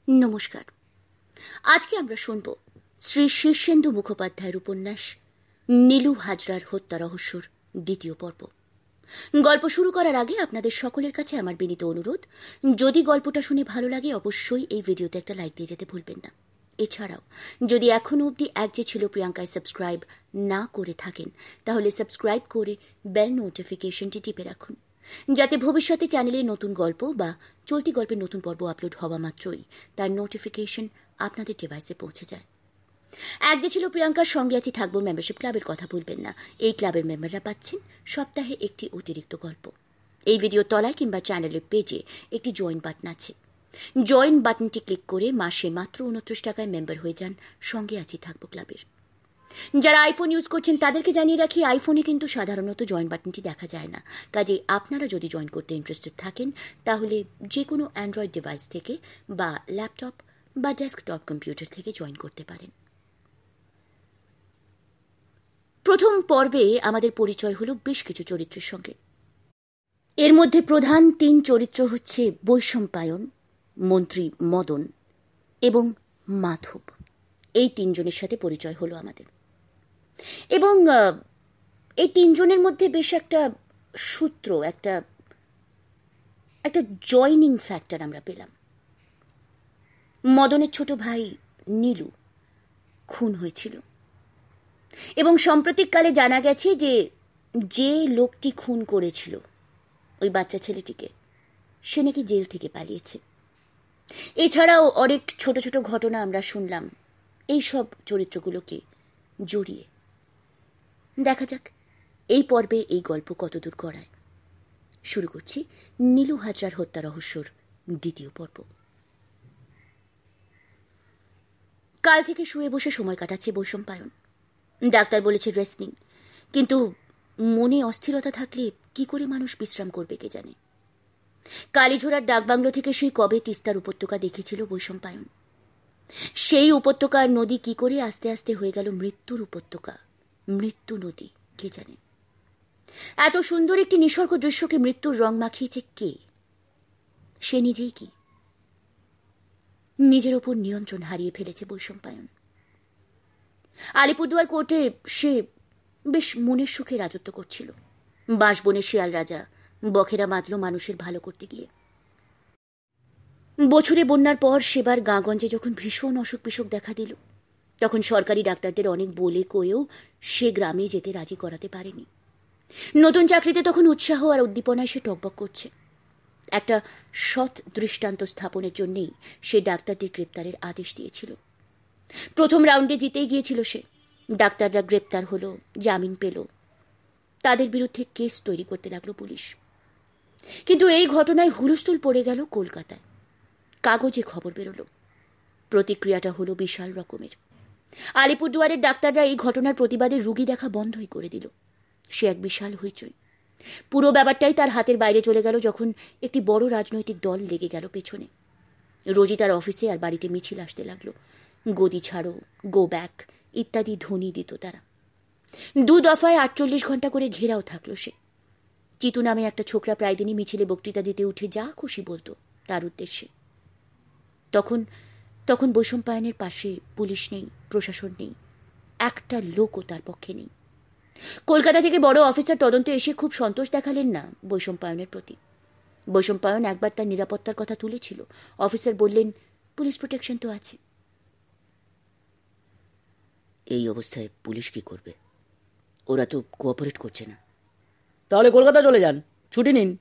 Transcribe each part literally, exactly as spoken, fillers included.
নমস্কার। আজকে আমরা শুনব শ্রী শীর্ষেন্দু মুখোপাধ্যায়ের উপন্যাস নীলু হাজরার হত্যা রহস্যর দ্বিতীয় পর্ব। গল্প শুরু করার আগে আপনাদের সকলের কাছে আমার বিনীত অনুরোধ, যদি গল্পটা শুনে ভালো লাগে অবশ্যই এই ভিডিওতে একটা লাইক দিয়ে যেতে ভুলবেন না। এছাড়াও যদি এখনও অবধি এক যে ছিল প্রিয়াঙ্কায় সাবস্ক্রাইব না করে থাকেন তাহলে সাবস্ক্রাইব করে বেল নোটিফিকেশনটি টিপে রাখুন, যাতে ভবিষ্যতে চ্যানেলে নতুন গল্প বা চলতি গল্পের নতুন পর্ব আপলোড হওয়া মাত্রই তার নোটিফিকেশন আপনাদের ডিভাইসে পৌঁছে যায়। এক যে ছিল প্রিয়াঙ্কার সঙ্গে আছি থাকবো মেম্বারশিপ ক্লাবের কথা ভুলবেন না। এই ক্লাবের মেম্বাররা পাচ্ছেন সপ্তাহে একটি অতিরিক্ত গল্প। এই ভিডিও তলায় কিংবা চ্যানেলের পেজে একটি জয়েন বাটন আছে। জয়েন বাটনটি ক্লিক করে মাসে মাত্র উনত্রিশ টাকায় মেম্বার হয়ে যান সঙ্গে আছি থাকবো ক্লাবের। যারা আইফোন ইউজ করছেন তাদেরকে জানিয়ে রাখি, আইফোনে কিন্তু সাধারণত জয়েন বাটনটি দেখা যায় না। কাজে আপনারা যদি জয়েন করতে ইন্টারেস্টেড থাকেন তাহলে যে কোনো অ্যান্ড্রয়েড ডিভাইস থেকে বা ল্যাপটপ বা ডেস্কটপ কম্পিউটার থেকে জয়েন করতে পারেন। প্রথম পর্বে আমাদের পরিচয় হলো বেশ কিছু চরিত্রের সঙ্গে। এর মধ্যে প্রধান তিন চরিত্র হচ্ছে বৈশম্পায়ন, মন্ত্রী মদন এবং মাধব। এই তিনজনের সাথে পরিচয় হলো আমাদের এবং এই তিনজনের মধ্যে বেশ একটা সূত্র, একটা একটা জয়নিং ফ্যাক্টর আমরা পেলাম। মদনের ছোট ভাই নীলু খুন হয়েছিল এবং সাম্প্রতিককালে জানা গেছে যে যে লোকটি খুন করেছিল ওই বাচ্চা ছেলেটিকে, সে নাকি জেল থেকে পালিয়েছে। এছাড়াও অনেক ছোট ছোট ঘটনা আমরা শুনলাম এই সব চরিত্রগুলোকে জড়িয়ে। দেখা যাক এই পর্বে এই গল্প কতদূর গড়ায়। শুরু করছি নীলু হাজরার হত্যা রহস্যর দ্বিতীয় পর্ব। কাল থেকে শুয়ে বসে সময় কাটাচ্ছে বৈশম্পায়ন। ডাক্তার বলেছে রেস্ট নিন, কিন্তু মনে অস্থিরতা থাকলে কি করে মানুষ বিশ্রাম করবে কে জানে। কালীঝোড়ার ডাকবাংলো থেকে সেই কবে তিস্তার উপত্যকা দেখেছিল বৈশম্পায়ন। সেই উপত্যকার নদী কি করে আস্তে আস্তে হয়ে গেল মৃত্যুর উপত্যকা, মৃত্যু নদী কে জানে। এত সুন্দর একটি নিসর্গ দৃশ্যকে মৃত্যুর রং মাখিয়েছে কে? সে নিজেই কি? নিজের ওপর নিয়ন্ত্রণ হারিয়ে ফেলেছে বৈশম্পায়ন। আলিপুরদুয়ার কোর্টে সে বেশ মনের সুখে রাজত্ব করছিল। বাঁশবনে শিয়াল রাজা বখেরা মাতল মানুষের ভালো করতে গিয়ে। বছরে বন্যার পর সেবার গাঁগঞ্জে যখন ভীষণ অসুখ বিসুখ দেখা দিল, তখন সরকারি ডাক্তারদের অনেক বলে কয়েও সে গ্রামে যেতে রাজি করাতে পারেনি। নতুন চাকরিতে তখন উৎসাহ আর উদ্দীপনায় সে টকবক করছে। একটা সৎ দৃষ্টান্ত স্থাপনের জন্যেই সে ডাক্তারদের গ্রেপ্তারের আদেশ দিয়েছিল। প্রথম রাউন্ডে জিতেই গিয়েছিল সে। ডাক্তাররা গ্রেপ্তার হলো, জামিন পেল, তাদের বিরুদ্ধে কেস তৈরি করতে লাগলো পুলিশ। কিন্তু এই ঘটনায় হুলস্থুল পড়ে গেল কলকাতায়। কাগজে খবর বেরোলো। প্রতিক্রিয়াটা হলো বিশাল রকমের। আলিপুরদুয়ারের ডাক্তাররা এই ঘটনার প্রতিবাদে রুগী দেখা বন্ধই করে দিল। সে এক বিশাল হইচই। পুরো ব্যাপারটাই তার হাতের বাইরে চলে গেল যখন একটি বড় রাজনৈতিক দল লেগে গেল পেছনে। রোজই তার অফিসে আর বাড়িতে মিছিল আসতে লাগলো। গদি ছাড়ো, গো ব্যাক ইত্যাদি ধ্বনি দিত তারা। দু দফায় আটচল্লিশ ঘন্টা করে ঘেরাও থাকলো সে। চিতু নামে একটা ছোকরা প্রায় দিনই মিছিলে বক্তৃতা দিতে উঠে যা খুশি বলতো তার উদ্দেশ্যে। তখন তখন বৈশম্পায়নের পাশে পুলিশ নেই, প্রশাসন নেই, একটা লোকও তার পক্ষে নেই। কলকাতা থেকে বড় অফিসার তদন্তে এসে খুব সন্তোষ দেখালেন না বৈশম্পায়নের প্রতি। বৈশম্পায়ন একবার তার নিরাপত্তার কথা তুলেছিল। অফিসার বললেন, পুলিশ প্রোটেকশন তো আছে। এই অবস্থায় পুলিশ কি করবে? ওরা তো কোঅপারেট করছে না। তাহলে কলকাতা চলে যান, ছুটি নিন।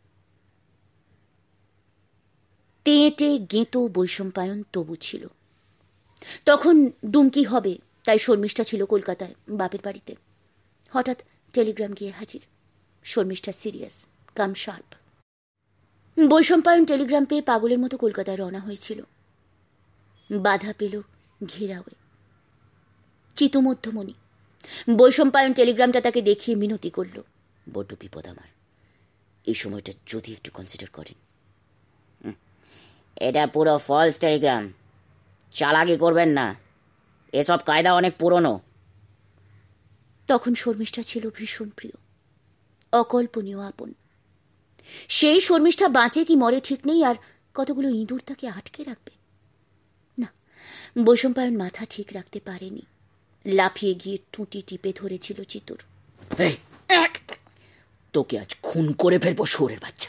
তেঁটে গেঁতো বৈশম্পায়ন তবু ছিল। তখন ডুমকি হবে তাই শর্মিষ্ঠা ছিল কলকাতায় বাপের বাড়িতে। হঠাৎ টেলিগ্রাম গিয়ে হাজির। Sharmistha serious cum sharp. Baishampayan telegram পেয়ে পাগলের মতো কলকাতায় রওনা হয়েছিল। বাধা পেল ঘেরাওয়ে। চিতু মধ্যমণি। বৈশম্পায়ন টেলিগ্রামটা তাকে দেখিয়ে মিনতি করল, বড্ড বিপদ আমার, এই সময়টা যদি একটু কনসিডার করেন। এটা পুরো ফলস টেলিগ্রাম, চালাকি করবেন না, এসব কায়দা অনেক পুরনো। তখন শর্মিষ্ঠা ছিল ভীষণ প্রিয়, অকল্পনীয় আপন। সেই শর্মিষ্ঠা বাঁচে কি মরে ঠিক নেই, আর কতগুলো ইঁদুর তাকে আটকে রাখবে। বৈশম্পায়ন মাথা ঠিক রাখতে পারেনি, লাফিয়ে গিয়ে টুটি টিপে ধরেছিল চিতর। তোকে আজ খুন করে ফেলবো শুয়োরের বাচ্চা।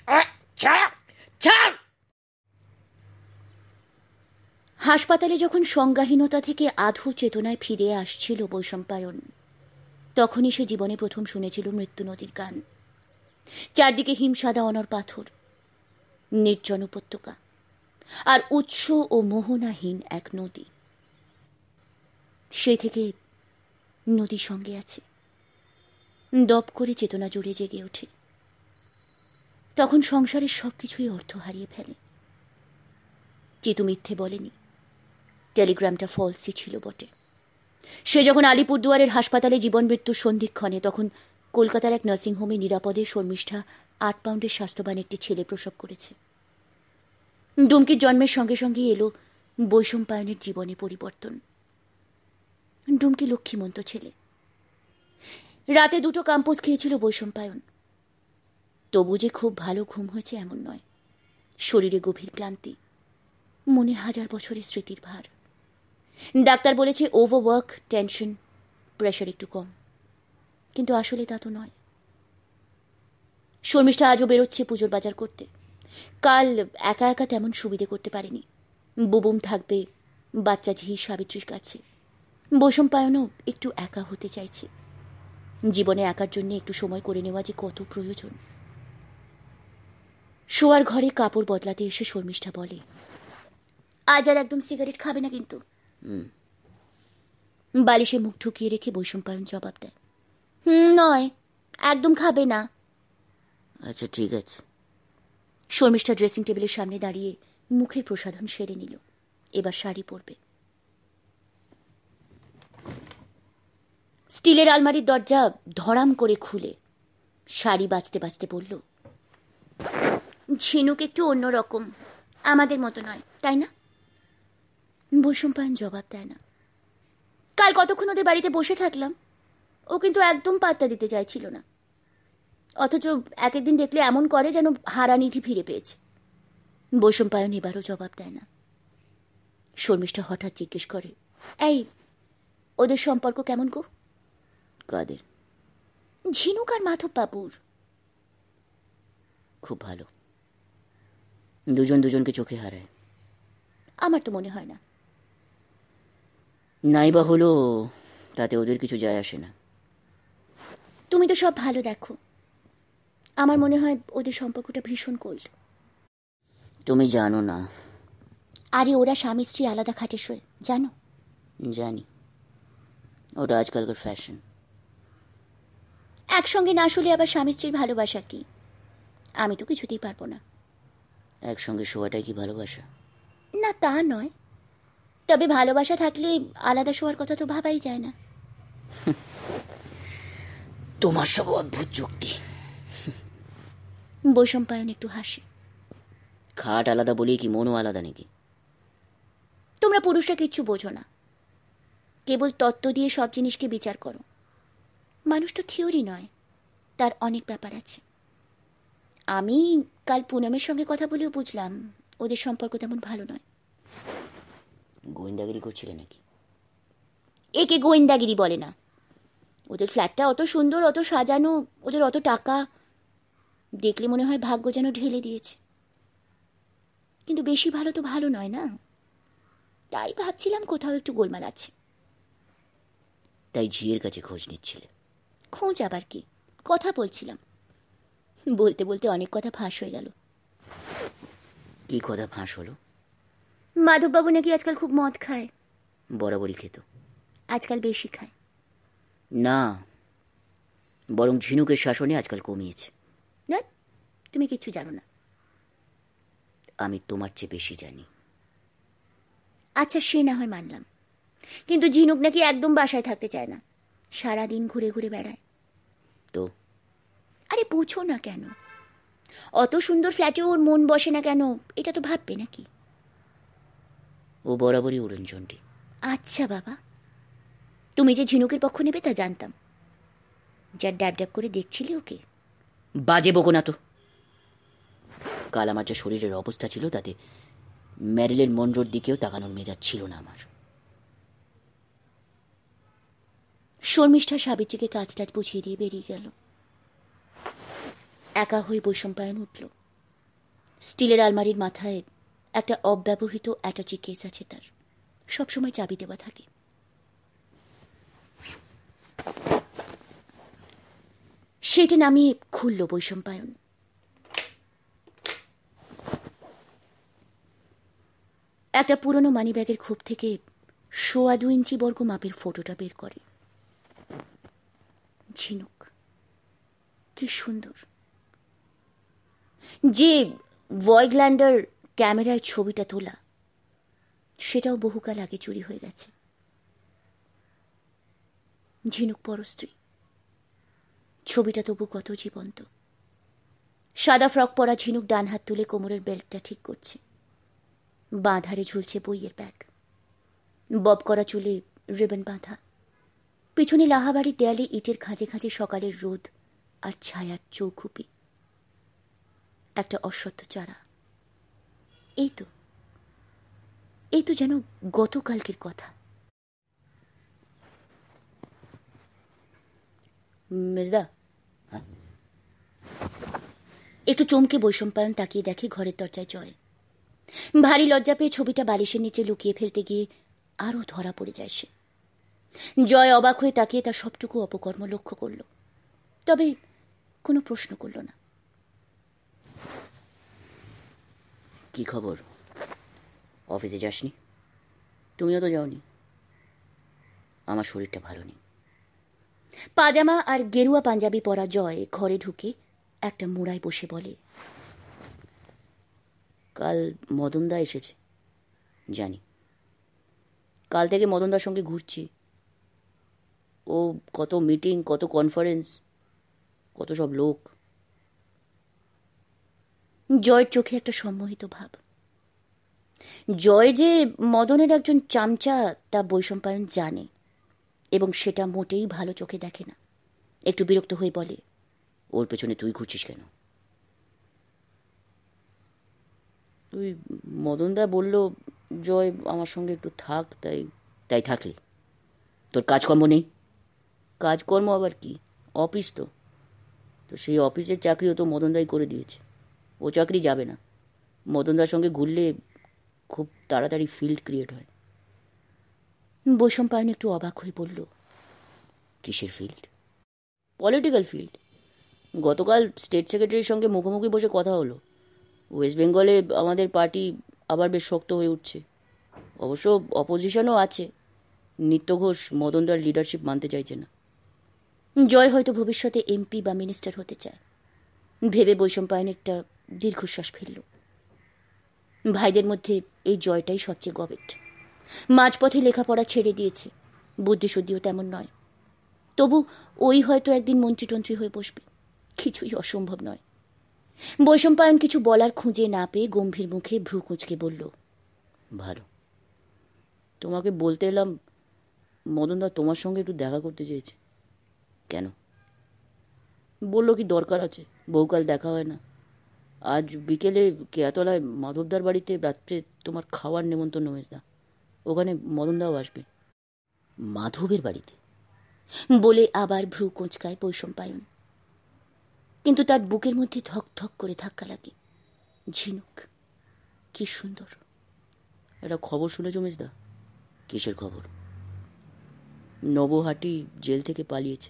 হাসপাতালে যখন সংজ্ঞাহীনতা থেকে আধো চেতনায় ফিরে আসছিল বৈশম্পায়ন, তখনই সে জীবনে প্রথম শুনেছিল মৃত্যু নদীর গান। চারদিকে হিমসাদা অনর পাথর, নির্জন উপত্যকা, আর উৎস ও মোহনাহীন এক নদী। সে থেকে নদীর সঙ্গে আছে। দপ করে চেতনা জুড়ে জেগে ওঠে। তখন সংসারের সবকিছুই অর্থ হারিয়ে ফেলে। চিতু মিথ্যে বলেনি, টেলিগ্রামটা ফলসই ছিল বটে। সে যখন আলিপুরদুয়ারের হাসপাতালে জীবন মৃত্যুর সন্ধিক্ষণে, তখন কলকাতার এক নার্সিংহোমে নিরাপদে শর্মিষ্ঠা আট পাউন্ডের স্বাস্থ্যবান একটি ছেলে প্রসব করেছে। ডুমকির জন্মের সঙ্গে সঙ্গে এলো বৈশম্পায়নের জীবনে পরিবর্তন। ডুমকি লক্ষ্মীমন্ত ছেলে। রাতে দুটো কাম্পোজ খেয়েছিল বৈশম্পায়ন। তবু যে খুব ভালো ঘুম হয়েছে এমন নয়। শরীরে গভীর ক্লান্তি, মনে হাজার বছরের স্মৃতির ভার। ডাক্তার বলেছে ওভারওয়ার্ক, টেনশন, প্রেশার একটু কম, কিন্তু আসলে তা তো নয়। শর্মিষ্ঠা আজও বেরোচ্ছে পুজোর বাজার করতে। কাল একা একা তেমন সুবিধে করতে পারেনি। বুবুম থাকবে বাচ্চা ঝি সাবিত্রীর কাছে। বৈশম্পায়নও একটু একা হতে চাইছে। জীবনে একার জন্য একটু সময় করে নেওয়া যে কত প্রয়োজন। শোয়ার ঘরে কাপড় বদলাতে এসে শর্মিষ্ঠা বলে, আজ আর একদম সিগারেট খাবে না কিন্তু। বালিশে মুখ ঠুকিয়ে রেখে বৈশম্পায়ন জবাব দেয়, হুম নয়, একদম খাবে না। আচ্ছা ঠিক আছে। শর্মিষ্ঠা ড্রেসিং টেবিলের সামনে দাঁড়িয়ে মুখের প্রসাধন সেরে নিল। এবার শাড়ি পরবে। স্টিলের আলমারির দরজা ধড়াম করে খুলে শাড়ি বাজতে বাজতে বলল, ঝিনুক একটু অন্যরকম, আমাদের মতো নয়, তাই না? বৈশম্পায়ন জবাব দেয় না। কাল কতক্ষণ ওদের বাড়িতে বসে থাকলাম, ও কিন্তু একদম পাত্তা দিতে চাইছিল না। অথচ এক একদিন দেখলে এমন করে যেন হারানিধি ফিরে পেয়েছে। বৈশম্পায়ন এবারও জবাব দেয় না। শর্মিষ্ঠা হঠাৎ জিজ্ঞেস করে, এই ওদের সম্পর্ক কেমন গো? কাদের? ঝিনুক আর মাধব বাবুর। খুব ভালো, দুজন দুজনকে চোখে হারায়। আমার তো মনে হয় না। নাইবা হলো, তাতে ওদের কিছু যায় আসে না। তুমি তো সব ভালো দেখো। আমার মনে হয় ওদের সম্পর্কটা ভীষণ কোল্ড। তুমি জানো না। আরে ওরা স্বামী স্ত্রী আলাদা খাটে শোয়, জানো? জানি, ওটা আজকালকার ফ্যাশন। একসঙ্গে না শুলে আবার স্বামী স্ত্রীর ভালোবাসা কি? আমি তো কিছুতেই পারবো না। একসঙ্গে শোয়াটাই কি ভালোবাসা? না তা নয়, তবে ভালোবাসা থাকলে আলাদা শোয়ার কথা তো ভাবাই যায় না। তোমার সব অদ্ভুত যুক্তি। বৈশম্পায়ন একটু হাসে। খাট আলাদা বলি কি মনও আলাদা নাকি? তোমরা পুরুষরা কিচ্ছু বোঝো না, কেবল তত্ত্ব দিয়ে সব জিনিসকে বিচার করো। মানুষ তো থিওরি নয়, তার অনেক ব্যাপার আছে। আমি কাল পুনমের সঙ্গে কথা বলেও বুঝলাম ওদের সম্পর্ক তেমন ভালো নয়। গোয়েন্দাগিরি করছিলে নাকি? একে গোয়েন্দাগিরি বলে না। ওদের ফ্ল্যাটটা অত সুন্দর, অত সাজানো, ওদের অত টাকা, দেখলে মনে হয় ভাগ্য যেন ঢেলে দিয়েছে। কিন্তু বেশি ভালো তো ভালো নয় না, তাই ভাবছিলাম কোথাও একটু গোলমাল আছে। তাই ঝিয়ের কাছে খোঁজ নিচ্ছিলে? খোঁজ আবার কি, কথা বলছিলাম। বলতে বলতে অনেক কথা ফাঁস হয়ে গেল। কি কথা ফাঁস হলো? মাধববাবু নাকি আজকাল খুব মদ খায়। বরাবরই খেত, আজকাল বেশি খায়। না, বরং ঝিনুকের শাসনে আজকাল কমিয়েছে। না, তুমি কিচ্ছু জানো না। আমি তোমার চেয়ে বেশি জানি। আচ্ছা সে না হয় মানলাম, কিন্তু ঝিনুক নাকি একদম বাসায় থাকতে চায় না, সারাদিন ঘুরে ঘুরে বেড়ায়। তো আরে বুঝো না কেন? অত সুন্দর ফ্ল্যাটে ওর মন বসে না কেন, এটা তো ভাববে নাকি? ও বরাবরই উড়নচণ্ডী। আচ্ছা বাবা, তুমি যে ঝিনুকের পক্ষ নেবে তা জানতাম। যা ড্যাব ড্যাব করে দেখছিলে ওকে। বাজে বকো না তো। কাল আমার যা শরীরের অবস্থা ছিল তাতে ম্যারিলিন মনরোর দিকেও তাকানোর মেজাজ ছিল না আমার। শর্মিষ্ঠা সাবিত্রীকে কাজ টাজ বুঝিয়ে দিয়ে বেরিয়ে গেল। একা হয়ে বৈশম্পায়ন উঠল। স্টিলের আলমারির মাথায় একটা অব্যবহৃত অ্যাটাচি কেস আছে তার, সবসময় চাবি দেওয়া থাকে। সেটা নামিয়ে খুলল বৈশম্পায়ন। একটা পুরনো মানিব্যাগের খোপ থেকে সোয়া দু ইঞ্চি বর্গ মাপের ফটোটা বের করে। ঝিনুক, কি সুন্দর! যে ভয়েগ্ল্যান্ডার ক্যামেরায় ছবিটা তোলা, সেটাও বহুকাল আগে চুরি হয়ে গেছে। ঝিনুক পরস্ত্রী, ছবিটা তবু কত জীবন্ত। সাদা ফ্রক পরা ঝিনুক ডান হাত তুলে কোমরের বেল্টটা ঠিক করছে। বাঁ ধারে ঝুলছে বইয়ের ব্যাগ, বব করা চুলে রিবন বাঁধা। পিছনে লাহাবাড়ির দেয়ালে ইটের খাঁজে খাঁজে সকালের রোদ আর ছায়ার চৌখুপি। একটা অশ্বত্থ চারা। এই তো এই তো যেন গতকালকের কথা। মেজদা, একটু চমকে বৈশম্পায়ন তাকিয়ে দেখে ঘরের দরজায় জয়। ভারী লজ্জা পেয়ে ছবিটা বালিশের নিচে লুকিয়ে ফেলতে গিয়ে আরো ধরা পড়ে যায় সে। জয় অবাক হয়ে তাকিয়ে তার সবটুকু অপকর্ম লক্ষ্য করল, তবে কোনো প্রশ্ন করল না। কি খবর? অফিসে যাসনি? তুমিও তো যাওনি। আমার শরীরটা ভালো নেই। পাজামা আর গেরুয়া পাঞ্জাবি পরা জয় ঘরে ঢুকে একটা মোড়ায় বসে বলে, কাল মদনদা এসেছে। জানি, কাল থেকে মদনদার সঙ্গে ঘুরছি। ও কত মিটিং, কত কনফারেন্স, কত সব লোক। জয়ের চোখে একটা সম্মোহিত ভাব। জয় যে মদনের একজন চামচা তা বৈশম্পায়ন জানে, এবং সেটা মোটেই ভালো চোখে দেখে না। একটু বিরক্ত হয়ে বলে, ওর পেছনে তুই ঘুরছিস কেন? তুই মদনদা বলল জয় আমার সঙ্গে একটু থাক, তাই তাই থাকলি। তোর কাজকর্ম নেই? কাজকর্ম আবার কি, অফিস তো। তো সেই অফিসের চাকরিও তো মদনদাই করে দিয়েছে। ও চাকরি যাবে না। মদনদার সঙ্গে ঘুরলে খুব তাড়াতাড়ি ফিল্ড ক্রিয়েট হয়। বৈশম্পায়ন একটু অবাক হয়ে বলল, কিসের ফিল্ড? Political field. গতকাল স্টেট সেক্রেটারির সঙ্গে মুখোমুখি বসে কথা হলো। ওয়েস্ট বেঙ্গলে আমাদের পার্টি আবার বেশ শক্ত হয়ে উঠছে। অবশ্য অপোজিশনও আছে। নিত্য ঘোষ মদনদার লিডারশিপ মানতে চাইছে না। জয় হয়তো ভবিষ্যতে এমপি বা মিনিস্টার হতে চায় ভেবে বৈশম্পায়ন একটা দীর্ঘশ্বাস ফেলল। ভাইদের মধ্যে এই জয়টাই সবচেয়ে গবেট। মাঝপথে লেখাপড়া ছেড়ে দিয়েছে, বুদ্ধিশুদ্ধিও তেমন নয়। তবু ওই হয়তো একদিন মন্ত্রী টন্ত্রী হয়ে বসবে। কিছুই অসম্ভব নয়। বৈশম্পায়ন কিছু বলার খুঁজে না পেয়ে গম্ভীর মুখে ভ্রু কুঁচকে বলল, ভালো। তোমাকে বলতে এলাম, মদনদা তোমার সঙ্গে একটু দেখা করতে চেয়েছে। কেন? বলল কি দরকার আছে, বহুকাল দেখা হয় না। আজ বিকেলে কেয়াতলায় মাধবদার বাড়িতে রাত্রে তোমার খাওয়ার নেমন্তন্ন মেজদা। ওখানে মদনদাও আসবে। মাধবের বাড়িতে? বলে আবার ভ্রু কোঁচকায় বৈশম্পায়ন। কিন্তু তার বুকের মধ্যে ধক ধক করে ধাক্কা লাগে। ঝিনুক, কি সুন্দর! একটা খবর শুনেছ মেজদা? কিসের খবর? নবো হাটি জেল থেকে পালিয়েছে।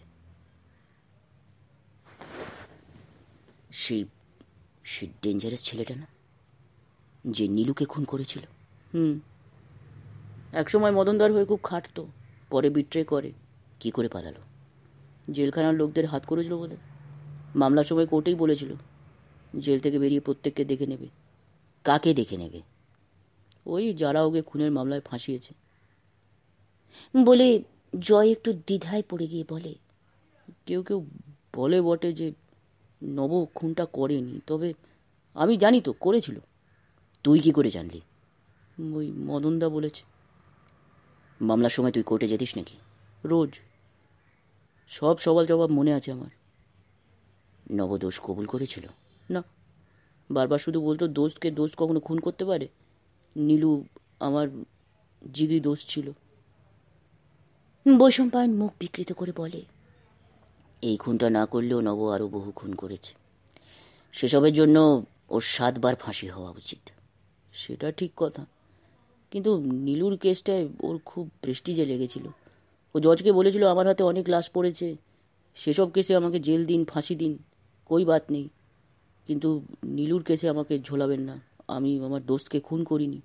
সেই সেই ডেঞ্জারাস ছেলেটা না, যে নীলুকে খুন করেছিল? হুম। একসময় মদনদার হয়ে খুব খাটতো, পরে বিট্রে করে। কি করে পালালো? জেলখানার লোকদের হাত করেছিল বলে। মামলার সময় কোর্টেই বলেছিল জেল থেকে বেরিয়ে প্রত্যেককে দেখে নেবে। কাকে দেখে নেবে? ওই যারা ওকে খুনের মামলায় ফাঁসিয়েছে। বলে জয় একটু দ্বিধায় পড়ে গিয়ে বলে, কেউ কেউ বলে বটে যে নব খুনটা করেনি, তবে আমি জানি তো করেছিল। তুই কি করে জানলি? ওই মদনদা বলেছে। মামলার সময় তুই কোর্টে যেতিস নাকি? রোজ। সব সওয়াল জবাব মনে আছে আমার। নব দোষ কবুল করেছিল? না, বারবার শুধু বলতো দোস্তকে দোস্ত কখনো খুন করতে পারে? নীলু আমার জিগরি দোষ ছিল। বৈশম্পায়ন মুখ বিকৃত করে বলে, এই খুনটা না করলেও নব আরও বহু খুন করেছে। সেসবের জন্য ওর সাতবার ফাঁসি হওয়া উচিত। সেটা ঠিক কথা, কিন্তু নীলুর কেসটায় ওর খুব প্রেস্টিজে লেগেছিল। ও জজকে বলেছিল আমার হাতে অনেক লাশ পড়েছে, সেসব কেসে আমাকে জেল দিন, ফাঁসি দিন, কই বাত নেই, কিন্তু নীলুর কেসে আমাকে ঝোলাবেন না, আমি আমার দোস্তকে খুন করিনি।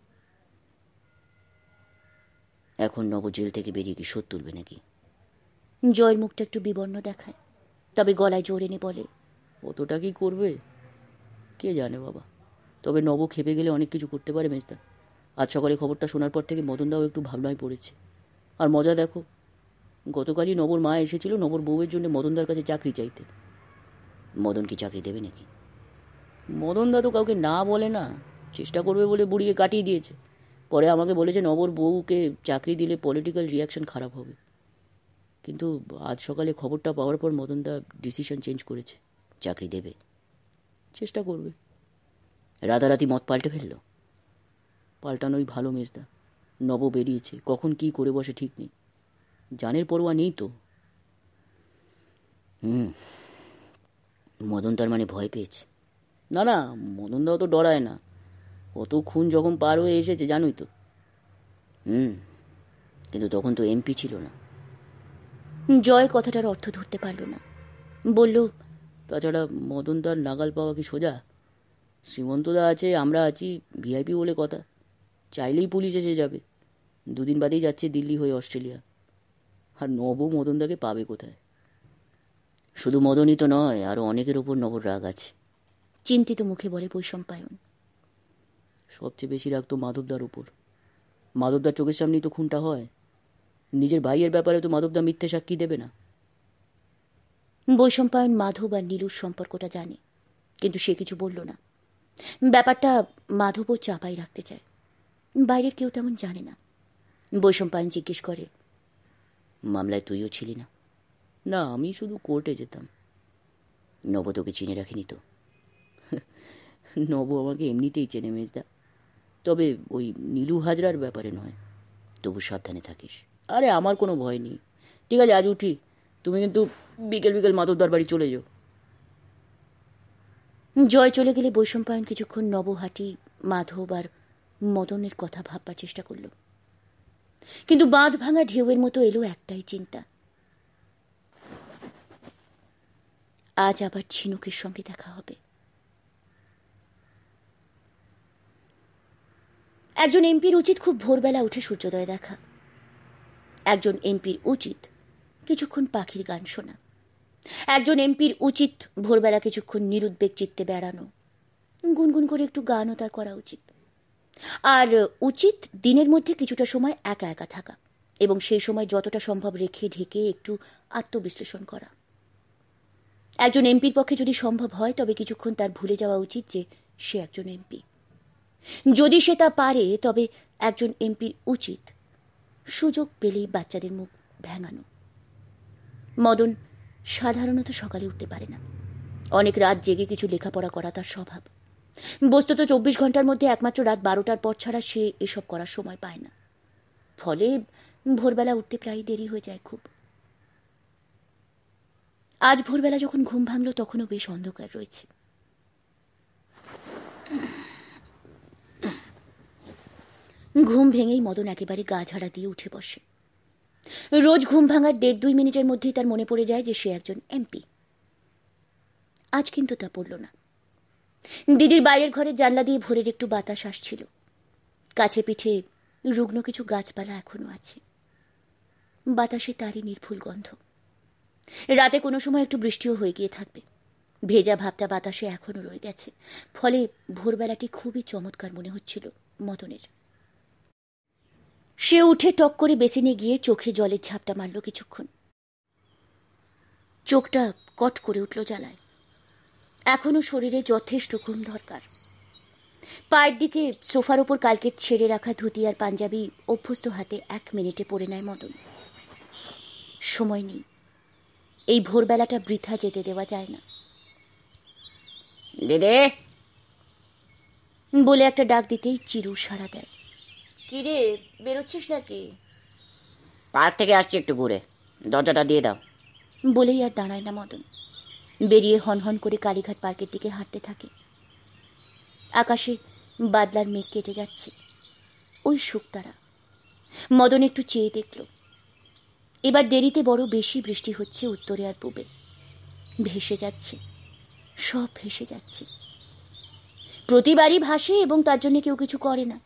এখন নব জেল থেকে বেরিয়ে কি শোধ তুলবে নাকি? জয়ের মুখটা একটু বিবর্ণ দেখায়, তবে গলায় জোর এনে বলে, অতটা কি করবে কে জানে বাবা, তবে নব খেপে গেলে অনেক কিছু করতে পারে মেজদা। আজ সকালে খবরটা শোনার পর থেকে মদনদাও একটু ভাবনায় পড়েছে। আর মজা দেখো, গতকালই নবর মা এসেছিল নবর বউয়ের জন্য মদনদার কাছে চাকরি চাইতে। মদন কি চাকরি দেবে নাকি? মদনদা তো কাউকে না বলে না, চেষ্টা করবে বলে বুড়িকে কাটিয়ে দিয়েছে। পরে আমাকে বলেছে নবর বউকে চাকরি দিলে পলিটিক্যাল রিয়াকশন খারাপ হবে, কিন্তু আজ সকালে খবরটা পাওয়ার পর মদনদা ডিসিশন চেঞ্জ করেছে, চাকরি দেবে। চেষ্টা করবে। রাতারাতি মত পাল্টে ফেললো? পাল্টানোই ভালো মেজদা, নব বেরিয়েছে, কখন কি করে বসে ঠিক নেই, জানের পরোয়া নেই তো। হুম, মদন তার মানে ভয় পেয়েছে? না না, মদনদাও তো ডরায় না, কত খুন যখন পার হয়ে এসেছে জানোই তো। হুম, কিন্তু তখন তো এমপি ছিল না। জয় কথাটার অর্থ ধরতে পারল না, বলল, তাছাড়া মদনদার নাগাল পাওয়া কি সোজা? শ্রীমন্তদা আছে, আমরা আছি, ভিআইপি বলে কথা, চাইলেই পুলিশ এসে যাবে। দুদিন বাদেই যাচ্ছে দিল্লি হয়ে অস্ট্রেলিয়া, আর নব মদনদাকে পাবে কোথায়? শুধু মদনই তো নয়, আরো অনেকের ওপর নবর রাগ আছে। চিন্তিত মুখে বলে বৈশম্পায়ন। সবচেয়ে বেশি রাগ তো মাধবদার ওপর। মাধবদার চোখের সামনেই তো খুনটা হয়, নিজের ভাইয়ের ব্যাপারে তো মাধবদা মিথ্যে সাক্ষী দেবে না। বৈশম্পায়ন মাধব আর নীলুর সম্পর্কটা জানে, কিন্তু সে কিছু বলল না। ব্যাপারটা মাধবও চাপাই রাখতে চায়, বাইরের কেউ তেমন জানে না। বৈশম্পায়ন জিজ্ঞেস করে, মামলায় তুইও ছিলি না? না, আমি শুধু কোর্টে যেতাম। নব তোকে চিনে রাখিনি তো? নব আমাকে এমনিতেই চেনে মেজদা, তবে ওই নীলু হাজরার ব্যাপারে নয়। তবু সাবধানে থাকিস। আরে আমার কোনো ভয় নেই। ঠিক আছে, আজ উঠি, তুমি কিন্তু বিকেল বিকেল মাধবদার বাড়ি চলে যাও। জয় চলে গেলে বৈশম্পায়ন কিছুক্ষণ নব হাটি, মাধব আর মদনের কথা ভাববার চেষ্টা করল, কিন্তু বাঁধ ভাঙা ঢেউয়ের মতো এলো একটাই চিন্তা, আজ আবার ঝিনুকের সঙ্গে দেখা হবে। একজন এমপির উচিত খুব ভোরবেলা উঠে সূর্যোদয় দেখা। একজন এমপির উচিত কিছুক্ষণ পাখির গান শোনা। একজন এমপির উচিত ভোরবেলা কিছুক্ষণ নিরুদ্বেগ চিত্তে বেড়ানো, গুনগুন করে একটু গানও তার করা উচিত। আর উচিত দিনের মধ্যে কিছুটা সময় একা একা থাকা, এবং সেই সময় যতটা সম্ভব রেখে ঢেকে একটু আত্মবিশ্লেষণ করা। একজন এমপির পক্ষে যদি সম্ভব হয় তবে কিছুক্ষণ তার ভুলে যাওয়া উচিত যে সে একজন এমপি। যদি সে তা পারে তবে একজন এমপির উচিত সুযোগ পেলেই বাচ্চাদের মুখ ভেঙানো। মদন সাধারণত সকালে উঠতে পারে না, অনেক রাত জেগে কিছু লেখাপড়া করা তার স্বভাব। বস্তুত চব্বিশ ঘন্টার মধ্যে একমাত্র রাত বারোটার পর ছাড়া সে এসব করার সময় পায় না, ফলে ভোরবেলা উঠতে প্রায় দেরি হয়ে যায় খুব। আজ ভোরবেলা যখন ঘুম ভাঙল তখনও বেশ অন্ধকার রয়েছে। ঘুম ভেঙেই মদন একেবারে গা ঝাড়া দিয়ে উঠে বসে। রোজ ঘুম ভাঙার দেড় দুই মিনিটের মধ্যেই তার মনে পড়ে যায় যে সে একজন এমপি। আজ কিন্তু তা পড়ল না। দিদির বাইরের ঘরের জানলা দিয়ে ভোরের একটু বাতাস আসছিল, কাছে পিঠে রুগ্ন কিছু গাছপালা এখনো আছে, বাতাসে তারই নির্ভুল গন্ধ। রাতে কোনো সময় একটু বৃষ্টিও হয়ে গিয়ে থাকবে, ভেজা ভাবটা বাতাসে এখনো রয়ে গেছে, ফলে ভোরবেলাটি খুবই চমৎকার মনে হচ্ছিল মদনের। সে উঠে টক করে বেসিনে গিয়ে চোখে জলের ঝাপটা মারল কিছুক্ষণ। চোখটা কট করে উঠল জ্বালায়। এখনো শরীরে যথেষ্ট ঘুম দরকার। পায়ের দিকে সোফার ওপর কালকে ছেড়ে রাখা ধুতি আর পাঞ্জাবি অভ্যস্ত হাতে এক মিনিটে পরে নেয় মদন। সময় নেই, এই ভোরবেলাটা বৃথা যেতে দেওয়া যায় না। দিদি বলে একটা ডাক দিতেই চিরু সাড়া দেয়। কিরে, বেরোচ্ছিস নাকি? পার্ক থেকে আসছি একটু ঘুরে, দরজাটা দিয়ে দাও। বলেই আর দাঁড়ায় না মদন। বেরিয়ে হনহন করে কালীঘাট পার্কের দিকে হাঁটতে থাকে। আকাশে বাদলার মেঘ কেটে যাচ্ছে, ওই শুকতারা। মদন একটু চেয়ে দেখল। এবার দেরিতে বড় বেশি বৃষ্টি হচ্ছে উত্তরে আর পূবে। ভেসে যাচ্ছে, সব ভেসে যাচ্ছে। প্রতিবারই ভাসে এবং তার জন্য কেউ কিছু করে না।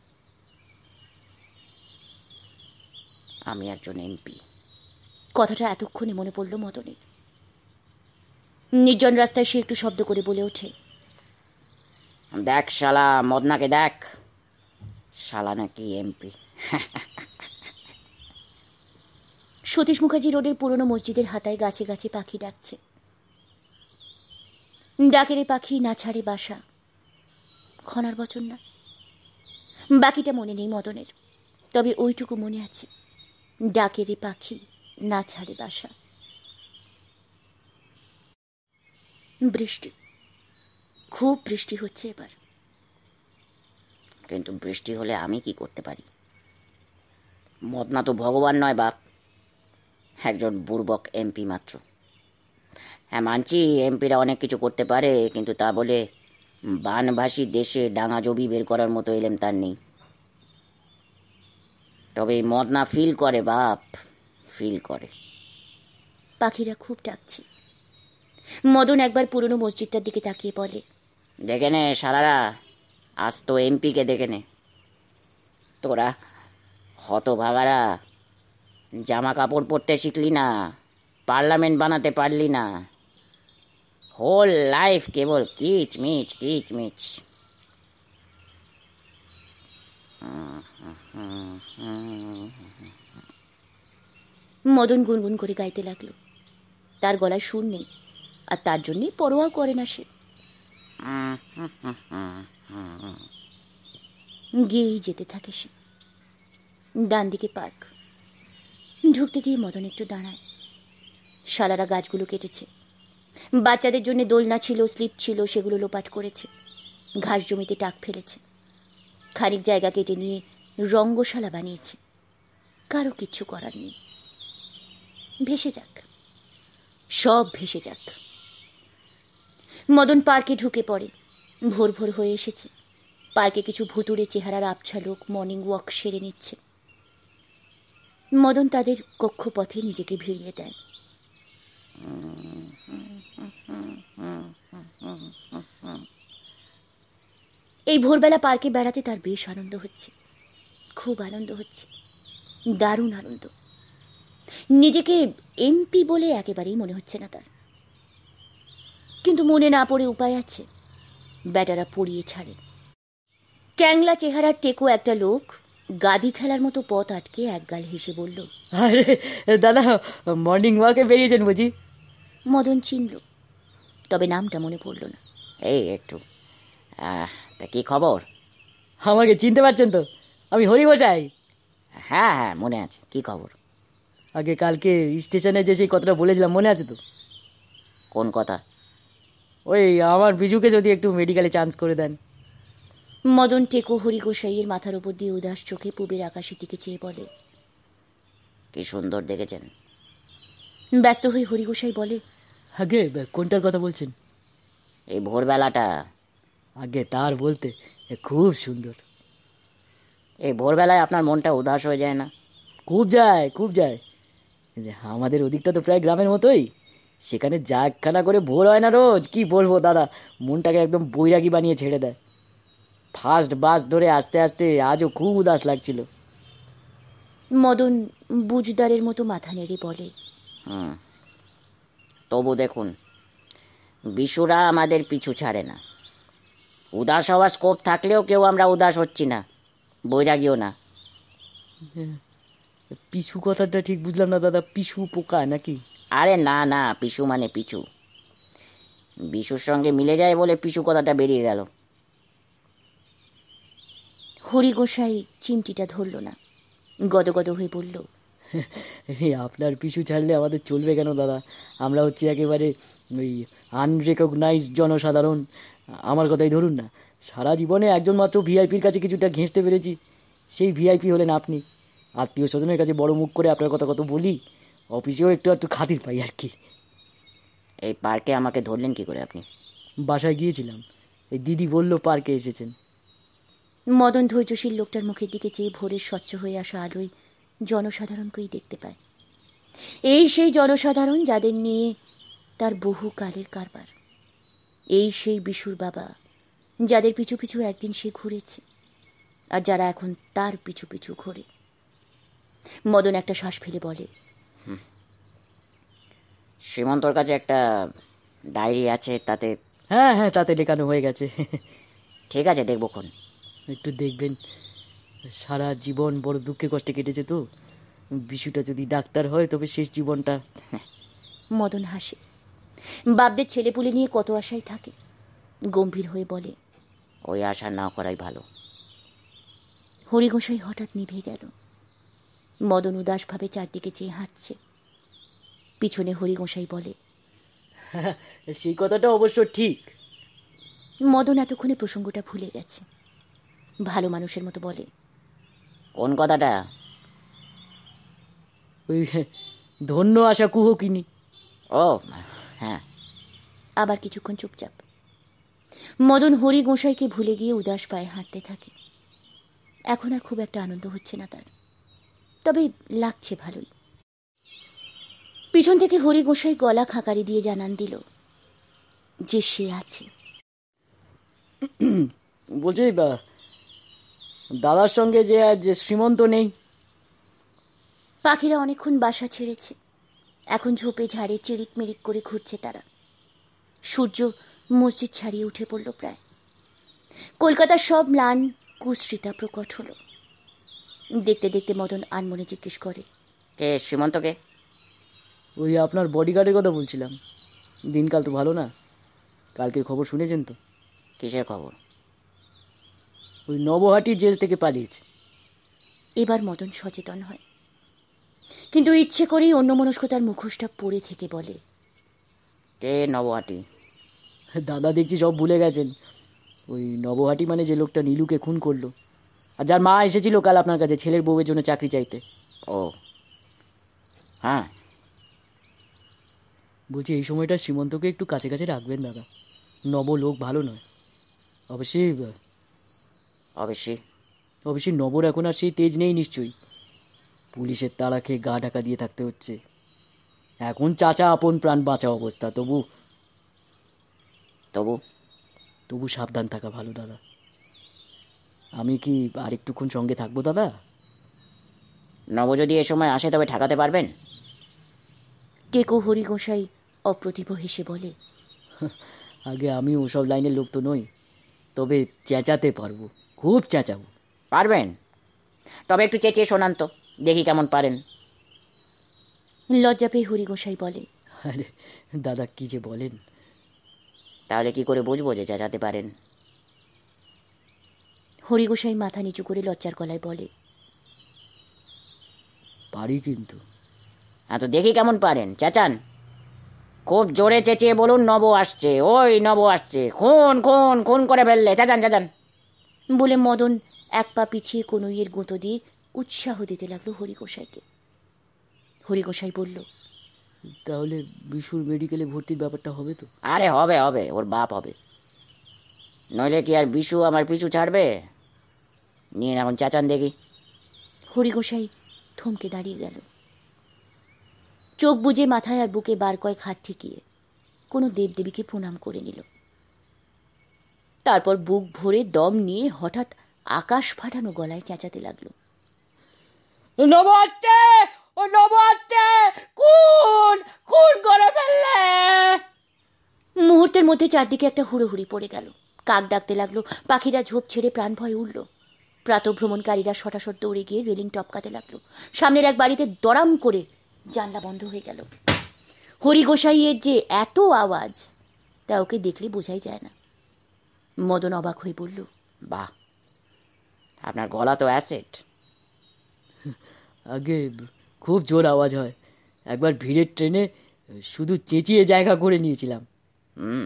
আমি একজন এমপি। কথাটা এতক্ষণে মনে পড়ল মদনের। নির্জন রাস্তায় সে একটু শব্দ করে বলে ওঠে, দেখ শালা, মদনাকে দেখ, শালা নাকি এমপি। সতীশ মুখার্জি রোডের পুরনো মসজিদের হাতায় গাছে গাছে পাখি ডাকছে। ডাকেরে পাখি না ছাড়ে বাসা, খনার বচন না। বাকিটা মনে নেই মদনের, তবে ওইটুকু মনে আছে, ডাকেরে পাখি না ছাড়ে বাসা। বৃষ্টি, খুব বৃষ্টি হচ্ছে এবার। কিন্তু বৃষ্টি হলে আমি কি করতে পারি? মদনা তো ভগবান নয় বাপ, একজন বুর্বক এমপি মাত্র। হ্যাঁ মানছি, এমপিরা অনেক কিছু করতে পারে, কিন্তু তা বলে বানভাসী দেশে ডাঙা জবি বের করার মতো এলেম তার নেই। তবে মদনা ফিল করে বাপ, ফিল করে। পাখিরা খুব ডাকছে। মদন একবার পুরনো মসজিদটার দিকে তাকিয়ে বলে, দেখে নে সারারা, আজ তো এমপিকে দেখে নে। তোরা হতভাগারা জামা কাপড় পরতে শিখলি না, পার্লামেন্ট বানাতে পারলি না, হোল লাইফ কেবল কিচ মিচ কিচ মিচ। মদন গুনগুন করে গাইতে লাগলো। তার গলায় সুর নেই, আর তার জন্যই পরোয়া করে না সে। গিয়েই যেতে থাকে সে। ডান দিকে পার্ক। ঢুকতে গিয়ে মদন একটু দাঁড়ায়। শালারা গাছগুলো কেটেছে। বাচ্চাদের জন্য দোলনা ছিল, স্লিপ ছিল, সেগুলো লোপাট করেছে। ঘাস জমিতে টাক ফেলেছে। খানিক জায়গা কেটে নিয়ে রঙ্গশালা বানিয়েছে। কারো কিচ্ছু করার নেই। ভেসে যাক, সব ভেসে যাক। মদন পার্কে ঢুকে পড়ে। ভোর ভোর হয়ে এসেছে। পার্কে কিছু ভুতুড়ে চেহারার আবছা লোক মর্নিং ওয়াক সেরে নিচ্ছে। মদন তাদের কক্ষপথে নিজেকে ভিড়িয়ে দেয়। এই ভোরবেলা পার্কে বেড়াতে তার বেশ আনন্দ হচ্ছে, খুব আনন্দ হচ্ছে, দারুণ আনন্দ। নিজেকে এমপি বলে একেবারেই মনে হচ্ছে না তার। কিন্তু মনে না পড়ে উপায় আছে, ব্যাটারা পড়িয়ে ছাড়ে। ক্যাংলা চেহারার টেকো একটা লোক গাদি খেলার মতো পথ আটকে একগাল হেসে বলল, আরে দাদা, মর্নিং ওয়াকে বেরিয়েছেন বুঝি? মদন চিনল, তবে নামটা মনে পড়ল না। এই একটু, তা কি খবর? আমাকে চিনতে পারছেন তো? আমি হরি বসাই। হ্যাঁ হ্যাঁ মনে আছে, কি খবর? আগে কালকে স্টেশনে যে সেই কথাটা বলেছিলাম, মনে আছে তো? কোন কথা? ওই আমার বিজুকে যদি একটু মেডিকেলে চান্স করে দেন। মদন টেকো হরি গোসাইয়ের মাথার উপর দিয়ে উদাস চোখে পূবের আকাশের দিকে চেয়ে বলে, কি সুন্দর দেখেছেন। ব্যস্ত হয়ে হরি গোসাই বলে, আগে কোনটার কথা বলছেন? এই ভোরবেলাটা। আগে তার বলতে খুব সুন্দর। এই ভোরবেলায় আপনার মনটা উদাস হয়ে যায় না? খুব যায়, খুব যায়। আমাদের ওদিকটা তো প্রায় গ্রামের মতোই, সেখানে যা একখানা করে ভোর হয় না রোজ, কি বলবো দাদা, মনটাকে একদম বৈরাগী বানিয়ে ছেড়ে দেয়। ফার্স্ট বাস ধরে আস্তে আস্তে আজও খুব উদাস লাগছিল। মদন বুঝদারের মতো মাথা নেড়ে বলে, হুম, তবু দেখুন, বিশুরা আমাদের পিছু ছাড়ে না। উদাস হওয়ার স্কোপ থাকলেও কেউ আমরা উদাস হচ্ছি না, বৈরাগীও না। পিছু কথাটা ঠিক বুঝলাম না দাদা, পিছু পোকা নাকি? আরে না না, পিছু মানে পিছু। বিশুর সঙ্গে মিলে যায় বলে পিছু কথাটা বেরিয়ে গেল। হরি গোসাই চিমটিটা ধরল না, গদগদ হয়ে বলল, আপনার পিছু ছাড়লে আমাদের চলবে কেন দাদা? আমরা হচ্ছি একেবারে ওই আনরেকগনাইজ জনসাধারণ। আমার কথাই ধরুন না, সারা জীবনে একজন মাত্র ভিআইপির কাছে কিছুটা ঘেঁষতে পেরেছি, সেই ভিআইপি হলেন আপনি। আত্মীয় স্বজনের কাছে বড় মুখ করে আপনার কথা কত বলি, অফিসেও একটু একটু খাতির পাই আর কি। এই পার্কে আমাকে ধরলেন কি করে আপনি? বাসায় গিয়েছিলাম, এই দিদি বলল পার্কে এসেছেন। মদন ধৈর্যশীল লোকটার মুখের দিকে চেয়ে ভোরের স্বচ্ছ হয়ে আসা আলোয় জনসাধারণকেই দেখতে পায়। এই সেই জনসাধারণ যাদের নিয়ে তার বহু কালের কারবার। এই সেই বিশুর বাবা যাদের পিছু পিছু একদিন সে ঘুরেছে, আর যারা এখন তার পিছু পিছু ঘোরে। মদন একটা শ্বাস ফেলে বলে, শ্রীমন্তর কাছে একটা ডায়েরি আছে, তাতে? হ্যাঁ হ্যাঁ, তাতে লেখানো হয়ে গেছে। ঠিক আছে, দেখবক্ষণ। একটু দেখবেন, সারা জীবন বড় দুঃখে কষ্টে কেটেছে তো, বিশুটা যদি ডাক্তার হয় তবে শেষ জীবনটা। মদন হাসে। বাপদের ছেলেপুলে নিয়ে কত আশাই থাকে। গম্ভীর হয়ে বলে, ওই আশা না করাই ভালো। হরিগোসাই হঠাৎ নিভে গেল। মদন উদাসভাবে চারদিকে চেয়ে হাঁটছে। পিছনে হরিগোসাই বলে, সেই কথাটা অবশ্য ঠিক। মদন এতক্ষণে প্রসঙ্গটা ভুলে গেছে। ভালো মানুষের মতো বলে, কোন কথাটা? ওই ধন্য আশা কুহকিনী। ও হ্যাঁ। আবার কিছুক্ষণ চুপচাপ। মদন হরি গোসাইকে ভুলে গিয়ে উদাস পায়ে হাঁটতে থাকে। এখন আর খুব একটা আনন্দ হচ্ছে না তার, তবে লাগছে ভালোই। পিছন থেকে হরি গোসাই গলা খাকারি দিয়ে জানান দিল যে সে আছে। বলছি, দাদার সঙ্গে যে আজ শ্রীমন্ত নেই? পাখিরা অনেকক্ষণ বাসা ছেড়েছে, এখন ঝোপে ঝাড়ে চিরিক মিরিক করে ঘুরছে তারা। সূর্য মসজিদ ছাড়িয়ে উঠে পড়ল প্রায়। কলকাতার সব ম্লান কুশ্রিতা প্রকট হলো। দেখতে দেখতে মদন আনমনে জিজ্ঞেস করে, কে শ্রীমন্তকে? ওই আপনার বডিগার্ডের কথা বলছিলাম। দিনকাল তো ভালো না। কালকের খবর শুনেছেন তো? কিসের খবর? ওই নবহাটির জেল থেকে পালিয়েছে। এবার মদন সচেতন হয়, কিন্তু ইচ্ছে করেই অন্যমনস্কতার মুখোশটা পরে থেকে বলে, কে নবহাটি? দাদা দেখছি সব ভুলে গেছেন। ওই নবহাটি মানে যে লোকটা নীলুকে খুন করলো, আর যার মা এসেছিল কাল আপনার কাছে ছেলের বউয়ের জন্য চাকরি চাইতে। ও হ্যাঁ। বলছি, এই সময়টা শ্রীমন্তকে একটু কাছে কাছে রাখবেন দাদা। নব লোক ভালো নয়। অবশ্যই অবশ্যই অবশ্যই নবর এখন আর সেই তেজ নেই নিশ্চয়ই। পুলিশের তাড়া খেয়ে গা ঢাকা দিয়ে থাকতে হচ্ছে। এখন চাচা আপন প্রাণ বাঁচা অবস্থা, তবু তবু তবু সাবধান থাকা ভালো দাদা। আমি কি আর একটুক্ষণ সঙ্গে থাকবো দাদা? নব যদি এ সময় আসে তবে ঠেকাতে পারবেন? টেকো হরি গোসাই অপ্রতিভ হেসে বলে, আগে আমি ওসব লাইনের লোক তো নই, তবে চেঁচাতে পারবো, খুব চেঁচাবো। পারবেন? তবে একটু চেঁচিয়ে শোনান তো, দেখি কেমন পারেন। লজ্জা পেয়ে হরি গোসাই বলে, আরে দাদা কি যে বলেন। তাহলে কি করে বুঝবো যে চেঁচাতে পারেন? হরি গোসাই মাথা নিচু করে লজ্জার গলায় বলে, পারি কিন্তু। হ্যাঁ, তো দেখি কেমন পারেন, চেঁচান। খুব জোরে চেঁচিয়ে বলুন, নব আসছে, ওই নব আসছে, খুন খুন খুন করে ফেললে, চেঁচান চেঁচান। বলে মদন এক পা পিছিয়ে কনুইয়ের গুঁতো দিয়ে উৎসাহ দিতে লাগলো হরি গোসাইকে। হরি গোসাই বলল, তাহলে বিশুর মেডিকেলে ভর্তির ব্যাপারটা হবে তো? আরে হবে হবে, ওর বাপ হবে। নইলে কি আর বিশু আমার পিছু ছাড়বে? নিয়ে এখন চেঁচান দেখি। হরি গোসাই থমকে দাঁড়িয়ে গেল। চোখ বুজে মাথায় আর বুকে বার কয়েক হাত ঠেকিয়ে কোনো দেবদেবীকে প্রণাম করে নিল। তারপর বুক ভরে দম নিয়ে হঠাৎ আকাশ ফাটানো গলায় চেঁচাতে লাগলো, নব আসছে, ও নব আসছে, খুন খুন করে ফেললে। মুহূর্তের মধ্যে চারদিকে একটা হুড়োহুড়ি পড়ে গেল। কাক ডাকতে লাগলো, পাখিরা ঝোপ ছেড়ে প্রাণ ভয়ে উঠল। প্রাতঃভ্রমণকারীরা শটাশট দৌড়ে গিয়ে রেলিং টপকাতে লাগলো। সামনের এক বাড়িতে দড়াম করে জানলা বন্ধ হয়ে গেল। হরি গোসাইয়ের যে এত আওয়াজ তা ওকে দেখলে বোঝাই যায় না। মদন অবাক হয়ে বলল, বাহ, আপনার গলা তো অ্যাসিড। আগে খুব জোর আওয়াজ হয়, একবার ভিড়ের ট্রেনে শুধু চেঁচিয়ে জায়গা করে নিয়েছিলাম। হুম।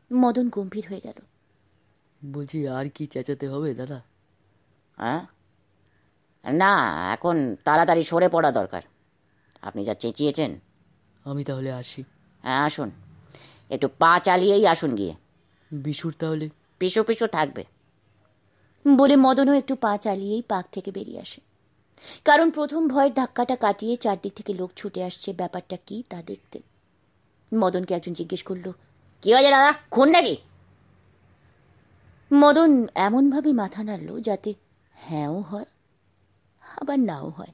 মদন গম্ভীর হয়ে গেল। বলছি, আর কি চেঁচাতে হবে দাদা? হ্যাঁ, না, এখন তাড়াতাড়ি সরে পড়া দরকার। আপনি যা চেঁচিয়েছেন। আমি তাহলে আসি। হ্যাঁ আসুন, একটু পা চালিয়েই আসুন গিয়ে। বিশুর তাহলে? পিছু পিছু থাকবে। বলে মদনও একটু পা চালিয়েই পাক থেকে বেরিয়ে আসে। কারণ প্রথম ভয়ের ধাক্কাটা কাটিয়ে চারদিক থেকে লোক ছুটে আসছে ব্যাপারটা কি তা দেখতে। মদনকে একজন জিজ্ঞেস করল, কি হয়েছে দাদা, খুন নাকি? মদন এমনভাবে মাথা নাড়ল যাতে হ্যাঁও হয় আবার নাও হয়।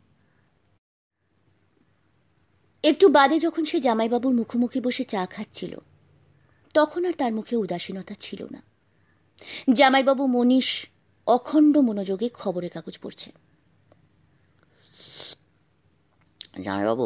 একটু বাদে যখন সে জামাইবাবুর মুখোমুখি বসে চা খাচ্ছিল তখন আর তার মুখে উদাসীনতা ছিল না। জামাইবাবু মনীষ অখণ্ড মনোযোগে খবরের কাগজ পড়ছে। জামাইবাবু।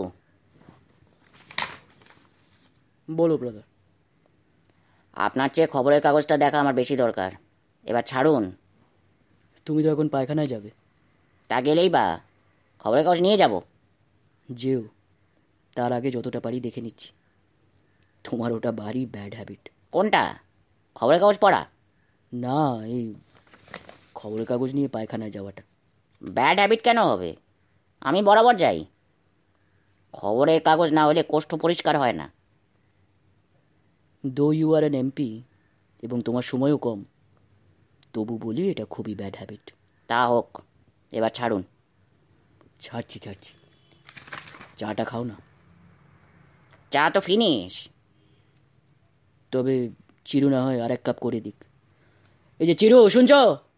বলো ব্রাদার। আপনার চেয়ে খবরের কাগজটা দেখা আমার বেশি দরকার। এবার ছাড়ুন। তুমি তো এখন পায়খানায় যাবে। তা গেলেই বা খবরের কাগজ নিয়ে যাব। যেও, তার আগে যতটা পারি দেখে নিচ্ছি। তোমার ওটা ভারী ব্যাড হ্যাবিট। কোনটা? খবরের কাগজ পড়া? না, এই খবরের কাগজ নিয়ে পায়খানায় যাওয়াটা। ব্যাড হ্যাবিট কেন হবে? আমি বরাবর যাই। খবরের কাগজ না হলে কোষ্ঠ পরিষ্কার হয় না। দো ইউ আর অ্যান এমপি এবং তোমার সময়ও কম, তবু বলি এটা খুবই ব্যাড হ্যাবিট। তা হোক, এবার ছাড়ুন। ছাড়ছি ছাড়ছি চাটা খাও না। চা তো ফিনিশ। তবে চিরু না হয় আর এক কাপ করে দিক। এই যে চিরু, শুনছ?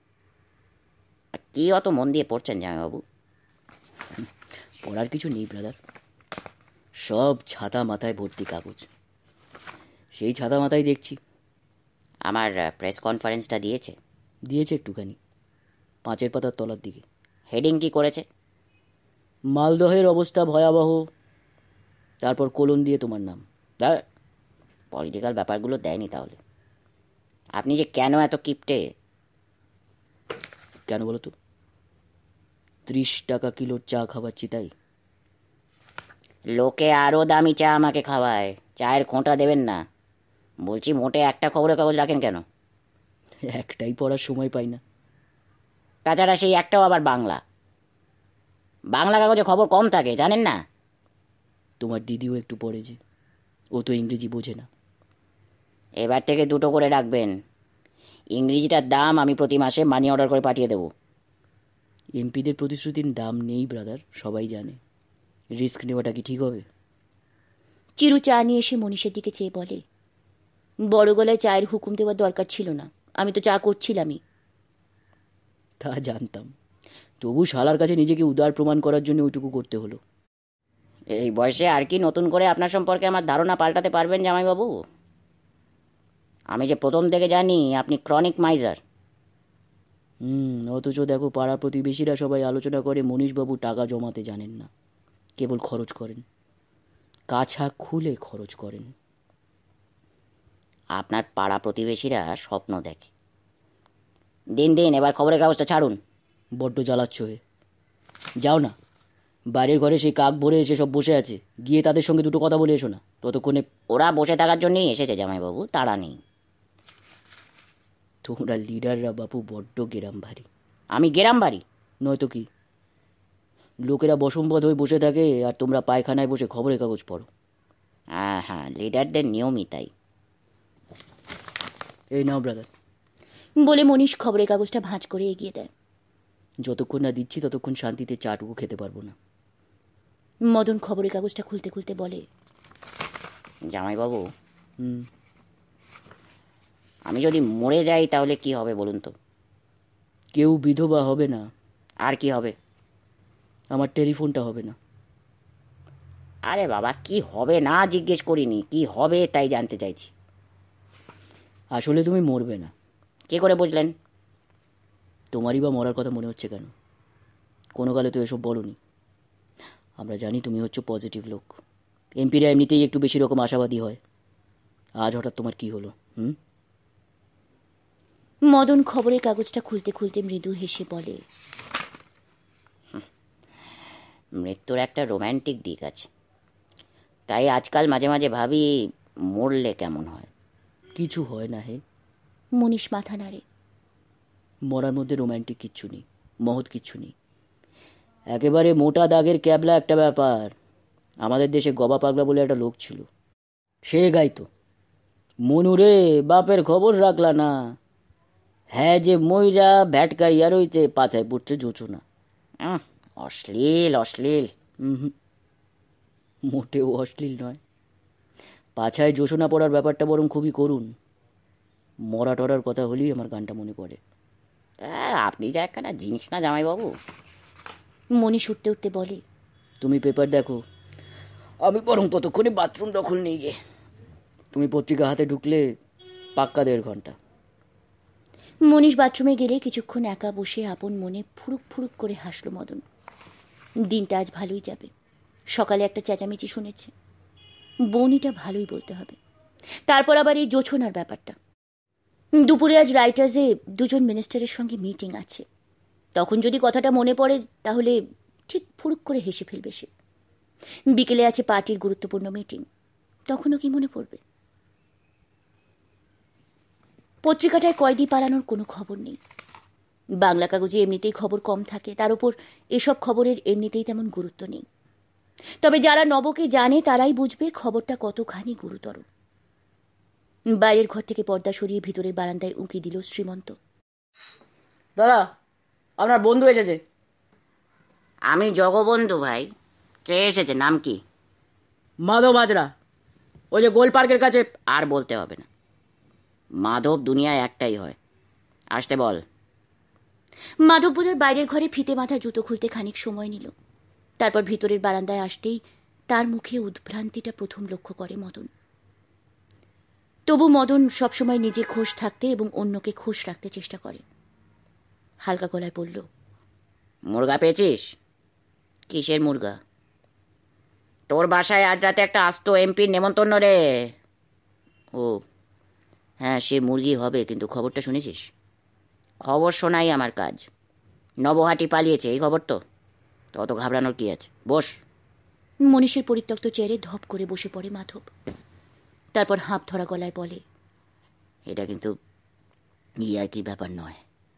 কি অত মন দিয়ে পড়ছেন জামাইবাবু? পড়ার কিছু নেই ব্রাদার, সব ছাতা মাথায় ভর্তি কাগজ। সেই ছাতা মাথায় দেখছি। আমার প্রেস কনফারেন্সটা দিয়েছে? দিয়েছে একটুখানি, পাঁচের পাতার তলার দিকে। হেডিং কি করেছে? মালদহের অবস্থা ভয়াবহ, তারপর কোলন দিয়ে তোমার নাম। তার পলিটিক্যাল ব্যাপারগুলো দেয়নি তাহলে? আপনি যে কেন এত কিপটে? কেন বলো তো? ত্রিশ টাকা কিলোর চা খাওয়াচ্ছি তাই? লোকে আরও দামি চা আমাকে খাওয়ায়, চায়ের খোঁটা দেবেন না। বলছি, মোটে একটা খবরের কাগজ রাখেন কেন? একটাই পড়ার সময় পাই না। তাছাড়া সেই একটাও আবার বাংলা। বাংলা কাগজে খবর কম থাকে, জানেন না? তোমার দিদিও একটু পড়ে যে, ও তো ইংরেজি বোঝে না। এবার থেকে দুটো করে রাখবেন। ইংরেজিটার দাম আমি প্রতি মাসে মানি অর্ডার করে পাঠিয়ে দেবো। এমপিদের প্রতিশ্রুতির দাম নেই ব্রাদার, সবাই জানে। রিস্ক নেওয়াটা কি ঠিক হবে? চিরু চা নিয়ে এসে মনীষের দিকে চেয়ে বলে, বড় গলায় চায়ের হুকুম দেওয়ার দরকার ছিল না, আমি তো চা করছিলামই। তা জানতাম, তবু শালার কাছে নিজেকে উদার প্রমাণ করার জন্য ওইটুকু করতে হলো। এই বয়সে আর কি নতুন করে আপনার সম্পর্কে আমার ধারণা পাল্টাতে পারবেন জামাইবাবু? আমি যে প্রথম থেকে জানি আপনি ক্রনিক মাইজার। হুম অথচ দেখো, পাড়া প্রতিবেশীরা সবাই আলোচনা করে মনীষবাবু টাকা জমাতে জানেন না, কেবল খরচ করেন, কাছা খুলে খরচ করেন। আপনার পাড়া প্রতিবেশীরা স্বপ্ন দেখে। দিন দিন এবার খবরের কাগজটা ছাড়ুন। বড্ড জ্বালাচ্ছ হয়ে। যাও না, বাইরের ঘরে সেই কাক ভরে এসে সব বসে আছে, গিয়ে তাদের সঙ্গে দুটো কথা বলে এসো না। ততক্ষণে ওরা বসে থাকার জন্যই এসেছে জামাইবাবু, তাড়া নেই। তোমরা লিডাররা বাপু বড্ড গেরাম ভারী। আমি গেরাম বাড়ি? নয়তো কি, লোকেরা বসম্বদ হয়ে বসে থাকে আর তোমরা পায়খানায় বসে খবরের কাগজ পড়ো। হ্যাঁ হ্যাঁ, লিডারদের নিয়মই তাই। এই নাও ব্রাদার। বলে মনীষ খবরের কাগজটা ভাঁজ করে এগিয়ে দেয়। যতক্ষণ না দিচ্ছি ততক্ষণ শান্তিতে চাটুকু খেতে পারবো না। মদন খবরের কাগজটা খুলতে খুলতে বলে, জামাইবাবু, হুম আমি যদি মরে যাই তাহলে কি হবে বলুন তো? কেউ বিধবা হবে না। আর কি হবে? আমার টেলিফোনটা হবে না। আরে বাবা, কি হবে না জিজ্ঞেস করিনি, কি হবে তাই জানতে চাইছি। আসলে তুমি মরবে না। কি করে বুঝলেন? তোমারই বা মরার কথা মনে হচ্ছে কেন? কোনো কালে তো এসব বলনি। আমরা জানি তুমি হচ্ছে পজিটিভ লোক, এমপিরা এমনিতেই একটু বেশি রকম আশাবাদী হয়। আজ হঠাৎ তোমার কি হলো? হুম মদন খবরের কাগজটা খুলতে খুলতে মৃদু হেসে বলে, মৃত্যুর একটা রোম্যান্টিক দিক আছে, তাই আজকাল মাঝে মাঝে ভাবি মরলে কেমন হয়। কিছু হয় না হে। মনীষ মাথা নাড়ে। মরার মধ্যে রোম্যান্টিক কিচ্ছু নেই, মহৎ কিচ্ছু নেই। একেবারে মোটা দাগের ক্যাবলা একটা ব্যাপার। আমাদের দেশে গবা পাগলা বলে একটা লোক ছিল, সে গাইতো, মনুরে বাপের খবর রাখলা না, হ্যাঁ যে ময়রা ভ্যাটকাইয়া রইছে, পাছায় পড়ছে জোছনা। উম, অশ্লীল অশ্লীল। হুম, মোটেও অশ্লীল নয়। পাছায় জোছনা পড়ার ব্যাপারটা বরং খুবই করুণ। মরা টরার কথা হলেই আমার গানটা মনে পড়ে। তা আপনি যা একখানা জিনিস না জামাইবাবু। মনীষ উঠতে উঠতে বলে, তুমি পেপার দেখো, আমি বরং ততক্ষণে বাথরুম দখল নিয়ে গিয়ে। তুমি পত্রিকা হাতে ঢুকলে পাক্কা দেড় ঘন্টা। মনীষ বাথরুমে গেলে কিছুক্ষণ একা বসে আপন মনে ফুরুক ফুরুক করে হাসল মদন। দিনটা আজ ভালোই যাবে। সকালে একটা চেঁচামেচি শুনেছে, বউনিটা ভালোই বলতে হবে। তারপর আবার এই জোছনার ব্যাপারটা। দুপুরে আজ রাইটার্সে দুজন মিনিস্টারের সঙ্গে মিটিং আছে। তখন যদি কথাটা মনে পড়ে তাহলে ঠিক ফুরুক করে হেসে ফেলবে সে। বিকেলে আছে পার্টির গুরুত্বপূর্ণ মিটিং, তখনও কি মনে পড়বে? পত্রিকাটায় কয়েদি পালানোর কোনো খবর নেই। বাংলা কাগজে এমনিতেই খবর কম থাকে, তার উপর এসব খবরের এমনিতেই তেমন গুরুত্ব নেই। তবে যারা নবকে জানে তারাই বুঝবে খবরটা কতখানি গুরুতর। বাইরের ঘর থেকে পর্দা সরিয়ে ভিতরের বারান্দায় উঁকি দিল শ্রীমন্ত। দাদা, আপনার বন্ধু এসেছে। আমি জগবন্ধু ভাই। কে এসেছে, নাম কি? মাধব হাজরা, ওই যে গোল পার্কের কাছে। আর বলতে হবে না, মাধব দুনিয়ায় একটাই হয়। আসতে বল। মাধব বোধহয় বাইরের ঘরে ফিতে মাথা জুতো খুলতে খানিক সময় নিল। তারপর ভিতরের বারান্দায় আসতেই তার মুখে উদ্ভ্রান্তিটা প্রথম লক্ষ্য করে মদন। তবু মদন সবসময় নিজে খোশ থাকতে এবং অন্যকে খোশ রাখতে চেষ্টা করে। হালকা গলায় বলল, মুরগা পেয়েছিস? কিসের মুরগা? তোর বাসায় আজ রাতে একটা আস্ত এমপির নেমন্তন্ন রে। ও হ্যাঁ, সে মুরগি হবে, কিন্তু খবরটা শুনেছিস? খবর শোনাই আমার কাজ। নব হাটি পালিয়েছে, এই খবর তো। তত ঘাবড়ানোর কি আছে, বস। মনীষের পরিত্যক্ত চেয়ারে ধপ করে বসে পড়ে মাধব। তারপর হাঁপ ধরা গলায় বলে, এটা কিন্তু ইয়ার কি ব্যাপার নয়।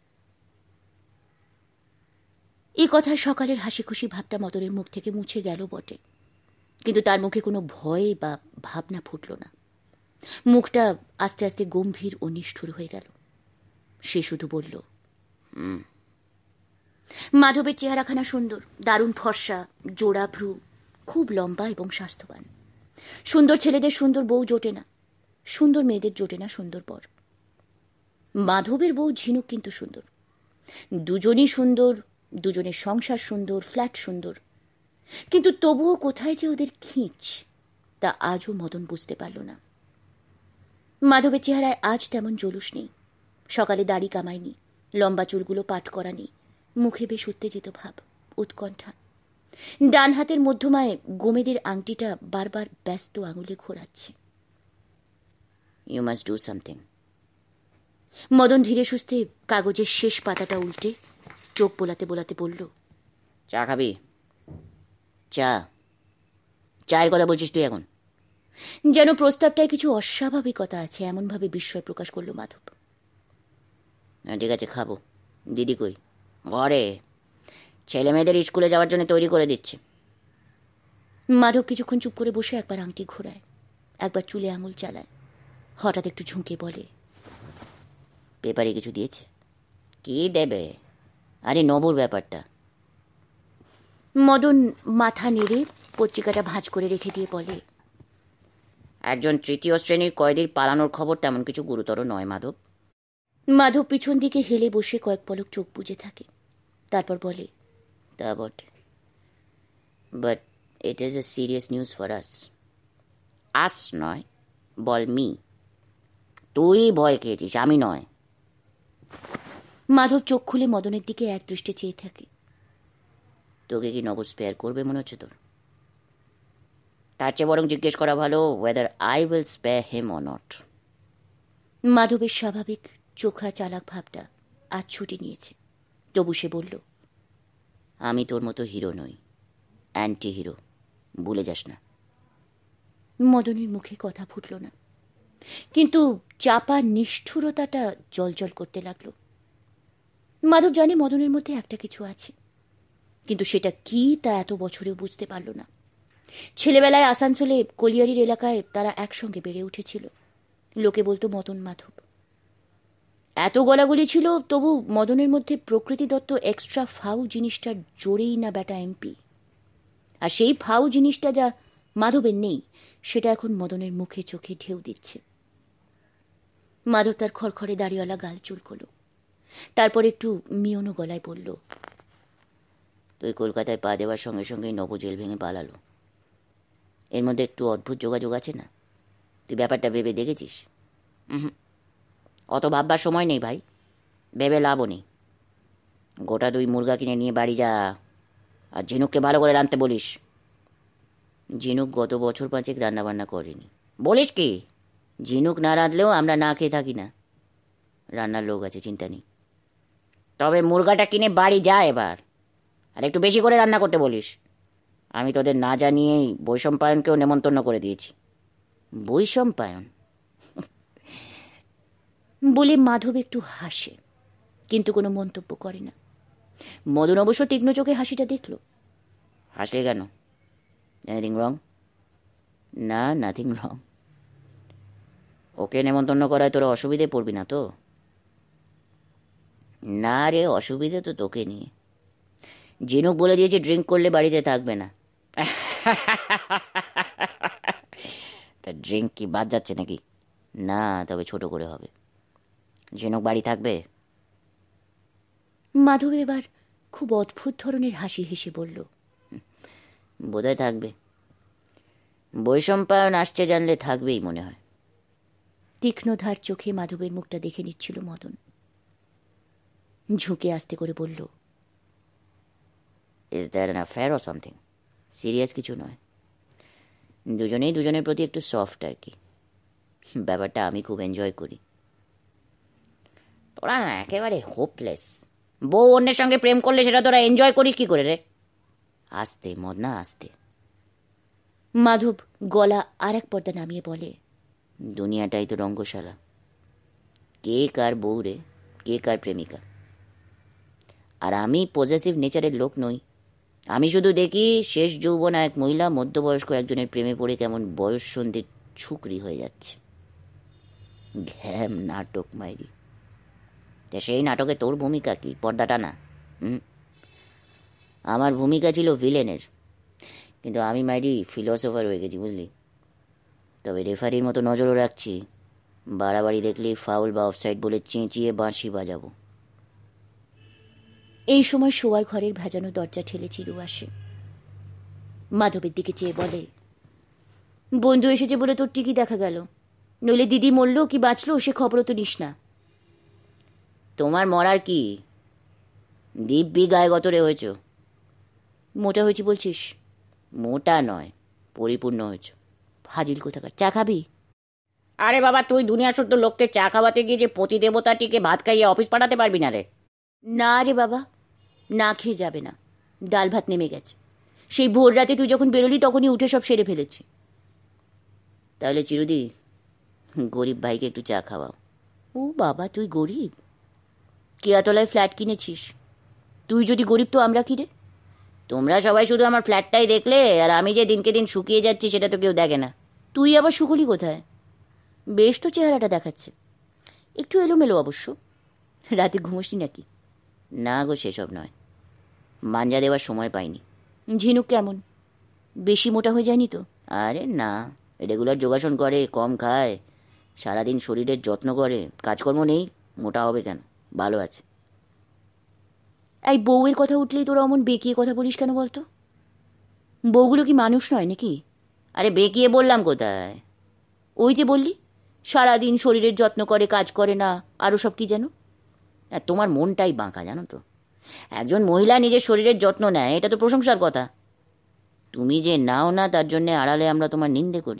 এই কথায় সকালের হাসি খুশি ভাবটা মদনের মুখ থেকে মুছে গেল বটে, কিন্তু তার মুখে কোনো ভয় বা ভাবনা ফুটল না। মুখটা আস্তে আস্তে গম্ভীর ও নিষ্ঠুর হয়ে গেল। সে শুধু বলল, হুম। মাধবের চেহারাখানা সুন্দর, দারুণ ফর্সা, জোড়া ভ্রু, খুব লম্বা এবং স্বাস্থ্যবান। সুন্দর ছেলেদের সুন্দর বউ জোটে না, সুন্দর মেয়েদের জোটে না সুন্দর বর। মাধবের বউ ঝিনুক কিন্তু সুন্দর। দুজনই সুন্দর, দুজনের সংসার সুন্দর, ফ্ল্যাট সুন্দর, কিন্তু তবুও কোথায় যে ওদের খিঁচ তা আজও মদন বুঝতে পারল না। মাধবের চেহারায় আজ তেমন জলুস নেই। সকালে দাড়ি কামায়নি, লম্বা চুলগুলো পাট করা নেই, মুখে বেশ উত্তেজিত ভাব, উৎকণ্ঠা। ডান হাতের মধ্যমায় গোমেদের আংটিটা বারবার ব্যস্ত আঙুলে ঘোরাচ্ছে। You must do something. Madan ধীরে সুস্থে কাগজের শেষ পাতাটা উল্টে চোখ বোলাতে বোলাতে বলল, চা খাবি? চা? চায়ের কথা বলছিস তুই এখন? যেন প্রস্তাবটায় কিছু অস্বাভাবিকতা আছে এমনভাবে বিস্ময় প্রকাশ করল মাধব। ঠিক আছে, খাবো। দিদি কই? ঘরে, ছেলে মেয়েদের স্কুলে যাওয়ার জন্য তৈরি করে দিচ্ছে। মাধব কিছুক্ষণ চুপ করে বসে একবার আংটি ঘোরায়, একবার চুলে আঙুল চালায়, হঠাৎ একটু ঝুঁকে বলে, পেপারে কিছু দিয়েছে? কি দেবে? আরে নবর ব্যাপারটা। মদন মাথা নেড়ে পত্রিকাটা ভাঁজ করে রেখে দিয়ে বলে, একজন তৃতীয় শ্রেণীর কয়েদির পালানোর খবর তেমন কিছু গুরুতর নয় মাধব। মাধব পিছন দিকে হেলে বসে কয়েক পলক চোখ বুজে থাকে, তারপর বলে, তা বটে, but it is a serious news for us. Us নয়, বল মি। তুই ভয় খেয়েছিস, আমি নয়। মাধব চোখ খুলে মদনের দিকে এক দৃষ্টে চেয়ে থাকে। তোকে কি নব স্পেয়ার করবে মনে হচ্ছে তোর? তার চেয়ে বরং জিজ্ঞেস করা ভালো, whether I will spare him or not. মাধবের স্বাভাবিক চোখা চালাক ভাবটা আজ ছুটি নিয়েছে। তবু সে বলল, আমি তোর মতো হিরো নই, অ্যান্টি হিরো, ভুলে যাস না। মদনের মুখে কথা ফুটল না, কিন্তু চাপা নিষ্ঠুরতাটা জলজল করতে লাগলো। মাধব জানে মদনের মধ্যে একটা কিছু আছে, কিন্তু সেটা কি তা এত বছরেও বুঝতে পারল না। ছেলেবেলায় আসানসোলে কলিয়ারির এলাকায় তারা একসঙ্গে বেড়ে উঠেছিল। লোকে বলতো মদন মাধব। এত গলাগলি ছিল, তবু মদনের মধ্যে প্রকৃতি দত্ত এক্সট্রা ফাউ জিনিসটা জোরেই না বেটা এমপি। আর সেই ফাউ জিনিসটা যা মাধবের নেই, সেটা এখন মদনের মুখে চোখে ঢেউ দিচ্ছে। মাধব তার খড়খড়ে দাড়িওয়ালা গাল চুলকল, তারপর একটু মিয়নো গলায় বলল, তুই কলকাতায় পা দেওয়ার সঙ্গে সঙ্গেই নব জেল ভেঙে পালালো। এর মধ্যে একটু অদ্ভুত যোগাযোগ আছে না? তুই ব্যাপারটা ভেবে দেখেছিস? হুম, অত ভাববার সময় নেই ভাই, ভেবে লাভও নেই। গোটা দুই মুরগা কিনে নিয়ে বাড়ি যা, আর ঝিনুককে ভালো করে রাঁধতে বলিস। ঝিনুক গত বছর পাঁচেক রান্নাবান্না করেনি। বলিস কি? ঝিনুক না রাঁধলেও আমরা না খেয়ে থাকি না। রান্নার লোক আছে, চিন্তা নেই। তবে মুরগাটা কিনে বাড়ি যা এবার, আর একটু বেশি করে রান্না করতে বলিস। আমি তোদের না জানিয়েই বৈষম্পায়নকেও নেমন্তন্ন করে দিয়েছি। বৈষম্পায়ন বলে মাধব একটু হাসে, কিন্তু কোনো মন্তব্য করে না। মদন অবশ্য তীক্ষ্ণ চোখে হাসিটা দেখল। হাসলে কেন? Anything wrong? না, নাথিং রং। ওকে নেমন্তন্ন করায় তোরা অসুবিধে পড়বি না তো? না রে, অসুবিধে তো তোকে নিয়ে। ঝিনুক বলে দিয়েছে ড্রিঙ্ক করলে বাড়িতে থাকবে না। তা ড্রিঙ্ক কি বাদ যাচ্ছে নাকি? না, তবে ছোট করে হবে। ঝিনুক বাড়ি থাকবে? মাধব এবার খুব অদ্ভুত ধরনের হাসি হেসে বলল, বোধহয় থাকবে। বৈষম্পায়ন আসছে জানলে থাকবেই মনে হয়। তীক্ষ্ণ ধার চোখে মাধবের মুখটা দেখে নিচ্ছিল মদন। ঝুঁকে আস্তে করে বলল, is that an affair or something? Serious কিছু নয়, দুজনেই দুজনের প্রতি একটু সফট আর কি। ব্যাপারটা আমি খুব এনজয় করি। তোরা না একেবারে হোপলেস। বউ অন্যের সঙ্গে প্রেম করলে সেটা তোরা এনজয় করিস কি করে রে? আস্তে মদনা, আস্তে। মাধব গলা আর এক পর্দা নামিয়ে বলে, দুনিয়াটাই তো রঙ্গশালা। কে কার বউ রে, কে কার প্রেমিকা। আর আমি পজেসিভ নেচারের লোক নই। আমি শুধু দেখি শেষ যৌবনা এক মহিলা মধ্যবয়স্ক একজনের প্রেমে পড়ে কেমন বয়স সন্ধির ছুকরি হয়ে যাচ্ছে। ঘ্যাম নাটক মাইরি। তা সেই নাটকে তোর ভূমিকা কি? পর্দাটা না? হুম, আমার ভূমিকা ছিল ভিলেনের, কিন্তু আমি মাইরি ফিলোসোফার হয়ে গেছি, বুঝলি। তবে রেফারির মতো নজরও রাখছি। বাড়াবাড়ি দেখলেই ফাউল বা অফসাইড বলে চেঁচিয়ে বাঁশি বাজাবো। এই সময় শোয়ার ঘরের ভেজানো দরজা ঠেলে চিরু আসে। মাধবের দিকে চেয়ে বলে, বন্ধু এসেছে বলে তোর টিকি দেখা গেল, নইলে দিদি মরলো কি বাঁচলো সে খবরও তো নিস না। তোমার মরার কি? দিব্যি গায়ে গতরে হয়েছ। মোটা হয়েছি বলছিস? মোটা নয়, পরিপূর্ণ হয়েছ। ফাজিল কোথাকার। চা খাবি? আরে বাবা, তুই দুনিয়া শুদ্ধ লোককে চা খাওয়াতে গিয়ে যে পতি দেবতাটিকে ভাত খাইয়ে অফিস পাঠাতে পারবি না রে? না রে বাবা, না খেয়ে যাবে না। ডাল ভাত নেমে গেছে। সেই ভোর রাতে তুই যখন বেরোলি তখনই উঠে সব সেরে ফেলেছি। তাহলে চিরুদি, গরিব ভাইকে একটু চা খাওয়াও। ও বাবা, তুই গরিব? কেয়াতলায় ফ্ল্যাট কিনেছিস? তুই যদি গরিব তো আমরা কি রে? তোমরা সবাই শুধু আমার ফ্ল্যাটটাই দেখলে, আর আমি যে দিনকে দিন শুকিয়ে যাচ্ছি সেটা তো কেউ দেখে না। তুই আবার শুকলি কোথায়? বেশ তো চেহারাটা দেখাচ্ছে, একটু এলোমেলো অবশ্য। রাতে ঘুমোসনি নাকি? না গো, সেসব নয়, মাঞ্জা দেওয়ার সময় পাইনি। ঝিনুক কেমন? বেশি মোটা হয়ে যায়নি তো? আরে না, রেগুলার যোগাসন করে, কম খায়, সারাদিন শরীরের যত্ন করে, কাজকর্ম নেই, মোটা হবে কেন? ভালো আছে। এই বউয়ের কথা উঠলেই তোরা অমন বেঁকিয়ে কথা বলিস কেন বলতো? বউগুলো কি মানুষ নয় নাকি? আরে বেঁকিয়ে বললাম কোথায়? ওই যে বললি সারাদিন শরীরের যত্ন করে, কাজ করে না, আরও সব কি যেন। আর তোমার মনটাই বাঁকা, জানো তো। একজন মহিলা নিজের শরীরের যত্ন নেয়, এটা তো প্রশংসার কথা। তুমি যে নাও না, তার জন্যে আড়ালে আমরা তোমার নিন্দে করি।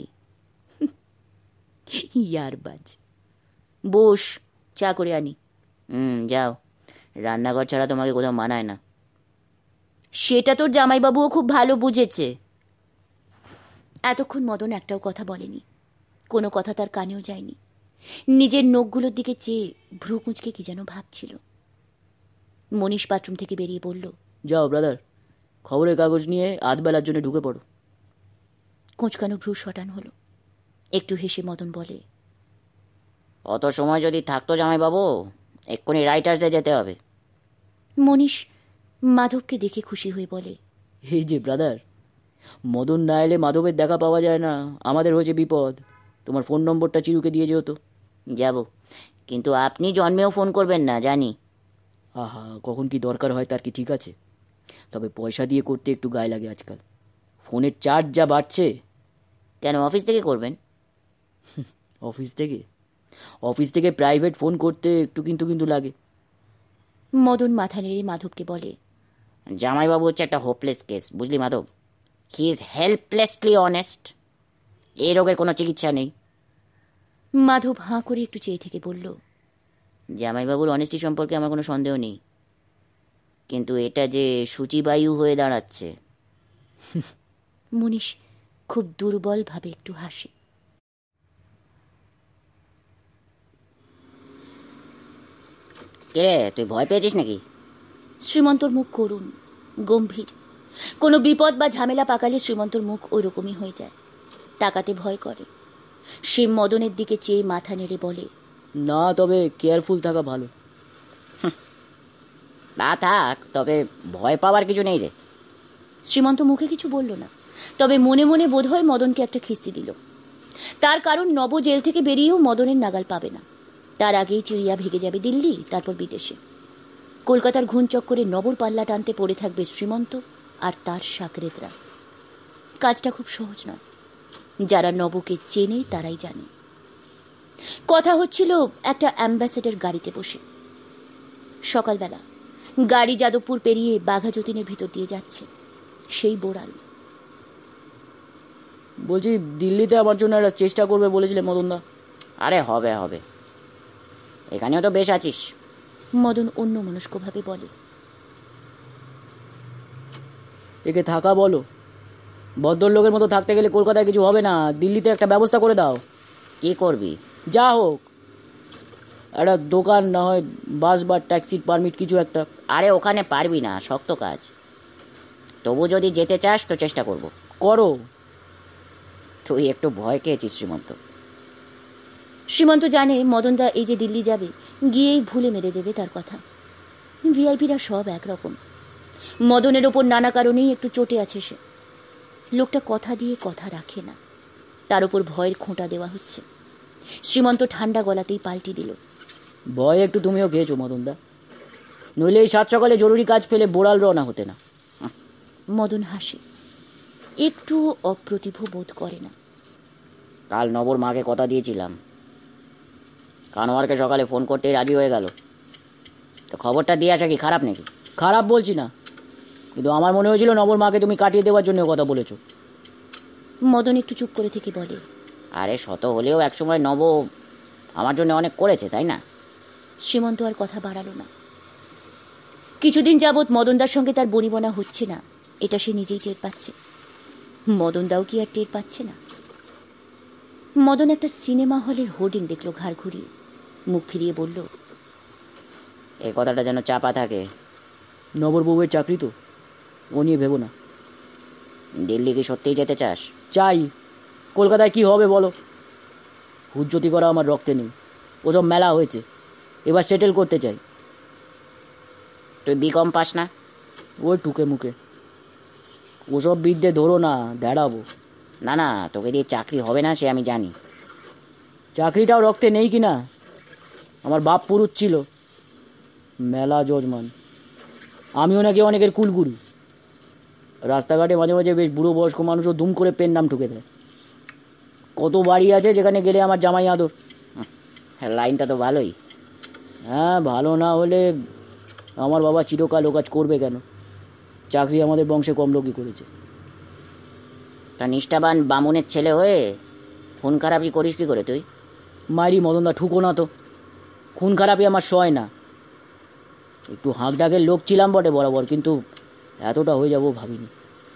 ইয়ারবাজ। বস, চা করে আনি। হুম, যাও। রান্নাঘর ছাড়া তোমাকে কোথাও মানায় না। সেটা তোর জামাইবাবুও খুব ভালো বুঝেছে। এতক্ষণ মদন একটাও কথা বলেনি, কোনো কথা তার কানেও যায়নি। নিজের নখগুলোর দিকে চেয়ে ভ্রু কুঁচকে কি যেন ভাবছিল। মনীষ বাথরুম থেকে বেরিয়ে বলল, যাও ব্রাদার, খবরের কাগজ নিয়ে আধবেলার জন্য ঢুকে পড়ো। কোঁচকানো ভ্রু শটান হলো। একটু হেসে মদন বলে, অত সময় যদি থাকতো জামাইবাবু, এক্ষুনি রাইটার্সে যেতে হবে। মনীষ মাধবকে দেখে খুশি হয়ে বলে, এই যে ব্রাদার, মদন না এলে মাধবের দেখা পাওয়া যায় না, আমাদের হয়েছে বিপদ। তোমার ফোন নম্বরটা চিরুকে দিয়ে যেও তো। যাব, কিন্তু আপনি জন্মেও ফোন করবেন না জানি। আহা, কখন কি দরকার হয় তার কি ঠিক আছে? তবে পয়সা দিয়ে করতে একটু গায়ে লাগে আজকাল। ফোনের চার্জ যা বাড়ছে। কেন, অফিস থেকে করবেন? অফিস থেকে অফিস থেকে প্রাইভেট ফোন করতে একটু কিন্তু কিন্তু লাগে। মদন মাথা নেড়ে মাধবকে বলে, জামাইবাবু হচ্ছে একটা হোপলেস কেস, বুঝলি Madhab? He is helplessly honest. এই রোগের কোনো চিকিৎসা নেই। মাধব হাঁ করে একটু চেয়ে থেকে বলল, জামাইবাবুর অনেস্টি সম্পর্কে আমার কোনো সন্দেহ নেই, কিন্তু এটা যে সূচিবায়ু হয়ে দাঁড়াচ্ছে। মনীষ খুব দুর্বল ভাবে একটু হাসে। কে, তুই ভয় পেয়েছিস নাকি? শ্রীমন্তর মুখ করুণ, গম্ভীর। কোনো বিপদ বা ঝামেলা পাকালে শ্রীমন্তর মুখ ওরকমই হয়ে যায়, তাকাতে ভয় করে। সে মদনের দিকে চেয়ে মাথা নেড়ে বলে, না, তবে কেয়ারফুল থাকা ভালো। না থাক, তবে ভয় পাওয়ার কিছু নেই রে। শ্রীমন্ত মুখে কিছু বলল না, তবে মনে মনে বোধ হয় মদনকে একটা খিস্তি দিল। তার কারণ নব জেল থেকে বেরিয়েও মদনের নাগাল পাবে না। তার আগেই চিড়িয়া ভেগে যাবে দিল্লি, তারপর বিদেশে। কলকাতার ঘুণ চক্করে নবর পাল্লা টানতে পড়ে থাকবে শ্রীমন্ত আর তার সাকরেতরা। কাজটা খুব সহজ নয়, যারা নবকে চেনে তারাই জানে। কথা হচ্ছিল একটা অ্যাম্বাসেডর গাড়িতে বসে। সকালবেলা গাড়ি যাদবপুর পেরিয়ে বাঘা যতীনের ভিতর দিয়ে যাচ্ছে। সেই বোড়াল বলছি, দিল্লিতে আমার জন্য একটা চেষ্টা করবে বলেছিলে মদনদা। আরে হবে হবে, এখানেও তো বেশ আছিস। মদন অন্য মনস্কভাবে বলে, একে থাকা বলো। ভদ্রলোকের মতো থাকতে গেলে কলকাতায় কিছু হবে না, দিল্লিতে একটা ব্যবস্থা করে দাও। কি করবি? যা হোক, একটা দোকান, না হয় বাস বা ট্যাক্সির পারমিট, কিছু একটা। আরে ওখানে পারবি না, শক্ত কাজ। তবু যদি যেতে চাস তো চেষ্টা করব। করো। তুই একটু ভয় খেয়েছিস শ্রীমন্ত। শ্রীমন্ত জানে মদনদা এই যে দিল্লি যাবে, গিয়েই ভুলে মেরে দেবে তার কথা। ভিআইপিরা সব একরকম। মদনের ওপর নানা কারণেই একটু চটে আছে সে। লোকটা কথা দিয়ে কথা রাখে না, তার উপর ভয়ের খোঁটা দেওয়া হচ্ছে। শ্রীমন্ত ঠান্ডা গলাতেই পাল্টি দিল, ভয় একটু তুমিও খেয়েছো মদনদা, নইলে এই সাত সকালে জরুরি কাজ ফেলে বোড়াল রওনা হতে না। মদন হাসে, একটু অপ্রতিভ বোধ করে না। কাল নবর মাকে কথা দিয়েছিলাম, কানোয়ারকে সকালে ফোন করতেই রাজি হয়ে গেল। তো খবরটা দিয়ে আসা কি খারাপ নাকি? খারাপ বলছি না, কিন্তু আমার মনে হয়েছিল নবর মাকে তুমি কাটিয়ে দেওয়ার জন্য কথা বলেছো। মদন একটু চুপ করে থেকে বলে, আরে শত হলেও একসময় নব আমার জন্য অনেক করেছে, তাই না? শ্রীমন্ত আর কথা বাড়ালো না। কিছুদিন যাবৎ মদনদার সঙ্গে তার বনিবনা হচ্ছে না, এটা সে নিজেই টের পাচ্ছে। মদনদাও কি আর টের পাচ্ছে না? মদন একটা সিনেমা হলের হোর্ডিং দেখলো ঘাড় ঘুরিয়ে, মুখ ফিরিয়ে বলল, এই কথাটা যেন চাপা থাকে। নবর বউয়ের চাকরি তো, ও নিয়ে ভেবো না। দিল্লি কি সত্যিই যেতে চাস? চাই। কলকাতায় কি হবে বলো? হুজ্জতি করা আমার রক্তে নেই, ওসব মেলা হয়েছে, এবার সেটেল করতে চাই। তুই বিকম পাস না? ওই টুকে মুখে, ওসব বিদ্যে ধরো না, দাঁড়াবো। না না, তোকে দিয়ে চাকরি হবে না, সে আমি জানি। চাকরিটাও রক্তে নেই কি না? আমার বাপ পুরুষ ছিল, মেলা যজমান। আমিও নাকি অনেকের কুলগুরু। রাস্তাঘাটে মাঝে মাঝে বেশ বুড়ো বয়স্ক মানুষও দুম করে পেন নাম ঠুকে দেয়। কত বাড়ি আছে যেখানে গেলে আমার জামাই আদর। লাইনটা তো ভালোই। হ্যাঁ, ভালো না হলে আমার বাবা চিরকাল ও কাজ করবে কেন? চাকরি আমাদের বংশে কম লোকই করেছে। তা নিষ্ঠাবান বামুনের ছেলে হয়ে খুন খারাপি করিস কি করে তুই? মাইরি মদনদা, ঠুকো না তো। খুন খারাপি আমার সয় না। একটু হাঁক ডাকের লোক ছিলাম বটে বরাবর, কিন্তু এতটা হয়ে যাবো ভাবিনি।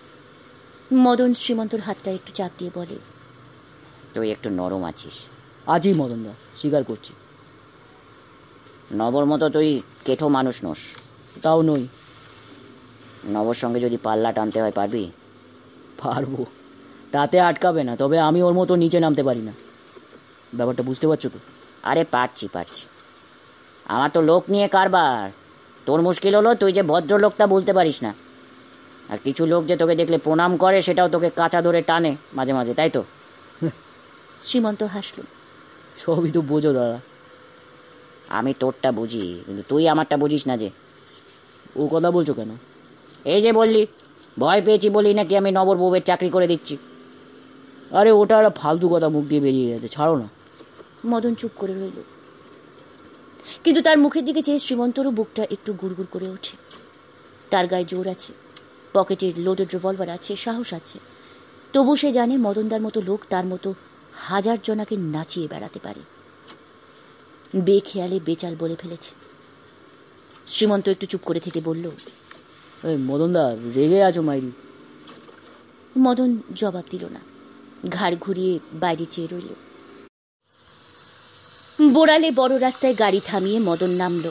মদন শ্রীমন্তর হাতটা একটু চাপ দিয়ে বলে, তুই একটু নরম আছিস। আজই মদনদা, স্বীকার করছি। নবর মতো তুই কেঠো মানুষ নোস। তাও নই। নবর সঙ্গে যদি পাল্লা টানতে হয় পারবি? পারবো, তাতে আটকাবে না, তবে আমি ওর মতো নিচে নামতে পারি না। ব্যাপারটা বুঝতে পারছো তো? আরে পারছি পারছি, আমার তো লোক নিয়ে কারবার। তোর মুশকিল হলো তুই যে ভদ্রলোকটা বলতে পারিস না। আর কিছু লোক যে তোকে দেখলে প্রণাম করে, সেটাও তোকে কাঁচা ধরে টানে মাঝে মাঝে, তাই তো? শ্রীমন্ত হাসল। সবই তো বোঝো দাদা। আমি তোরটা বুঝি, কিন্তু তুই আমারটা বুঝিস না যে। ও কথা বলছো কেন? এই যে বললি ভয় পেয়েছি বলি নাকি আমি নবর বউয়ের চাকরি করে দিচ্ছি। আরে ওটা একটা ফালতু কথা মুখ দিয়ে বেরিয়ে গেছে, ছাড়ো না। মদন চুপ করে রইল, কিন্তু তার মুখের দিকে চেয়ে শ্রীমন্তরও বুকটা একটু গুড়গুড় করে ওঠে। তার গায়ে জোর আছে, পকেটে লোডেড রিভলভার আছে, সাহস আছে। তবু সে জানে মদনদার মতো লোক তার মতো হাজার জনাকে নাচিয়ে বেড়াতে পারে। বেখেয়ালে বেচাল বলে ফেলেছে। শ্রীমন্ত একটু চুপ করে থেকে বলল, মদনদা রেগে আছো মাইরি? মদন জবাব দিল না, ঘাড় ঘুরিয়ে বাইরে চেয়ে রইল। বোড়ালে বড় রাস্তায় গাড়ি থামিয়ে মদন নামল।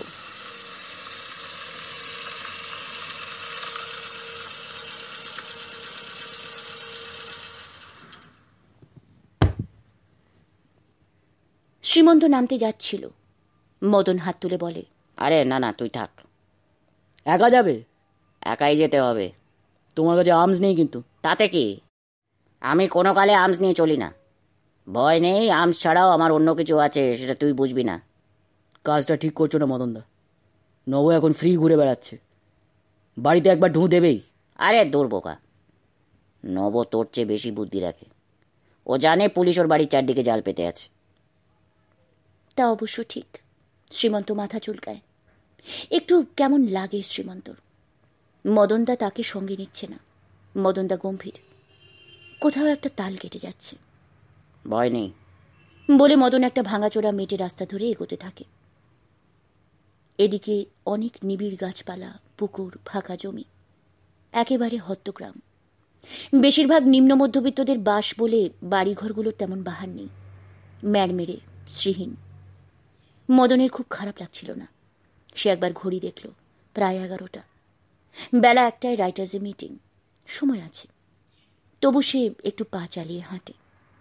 শ্রীমন্ত নামতে যাচ্ছিল, মদন হাত তুলে বলে, আরে না না, তুই থাক। একা যাবে? একাই যেতে হবে। তোমার কাছে আর্মস নেই কিন্তু? তাতে কি, আমি কোনো কালে আর্মস নিয়ে চলি না। ভয় নেই, আর্মস ছাড়াও আমার অন্য কিছু আছে, সেটা তুই বুঝবি না। কাজটা ঠিক করছো না মদনদা। নব এখন ফ্রি ঘুরে বেড়াচ্ছে, বাড়িতে একবার ঢুঁ দেবেই। আরে দুর্বোকা, নব তোর চেয়ে বেশি বুদ্ধি রাখে। ও জানে পুলিশ ওর বাড়ির চারদিকে জাল পেতে আছে। তা অবশ্য ঠিক। শ্রীমন্ত মাথা চুলকায়। একটু কেমন লাগে শ্রীমন্তর। মদনদা তাকে সঙ্গে নিচ্ছে না। মদনদা গম্ভীর, কোথাও একটা তাল কেটে যাচ্ছে। ভয় নেই বলে মদন একটা ভাঙাচোরা মেটে রাস্তা ধরে এগোতে থাকে। এদিকে অনেক নিবিড় গাছপালা, পুকুর, ফাঁকা জমি, একেবারে হত্যগ্রাম। বেশিরভাগ নিম্ন মধ্যবিত্তদের বাস বলে বাড়িঘরগুলোর তেমন বাহার নেই, ম্যাড়মেড়ে, শ্রীহীন। মদনের খুব খারাপ লাগছিল না। সে একবার ঘড়ি দেখল, প্রায় এগারোটা। বেলা একটায় রাইটার্সে মিটিং, সময় আছে। তবু সে একটু পা চালিয়ে হাঁটে।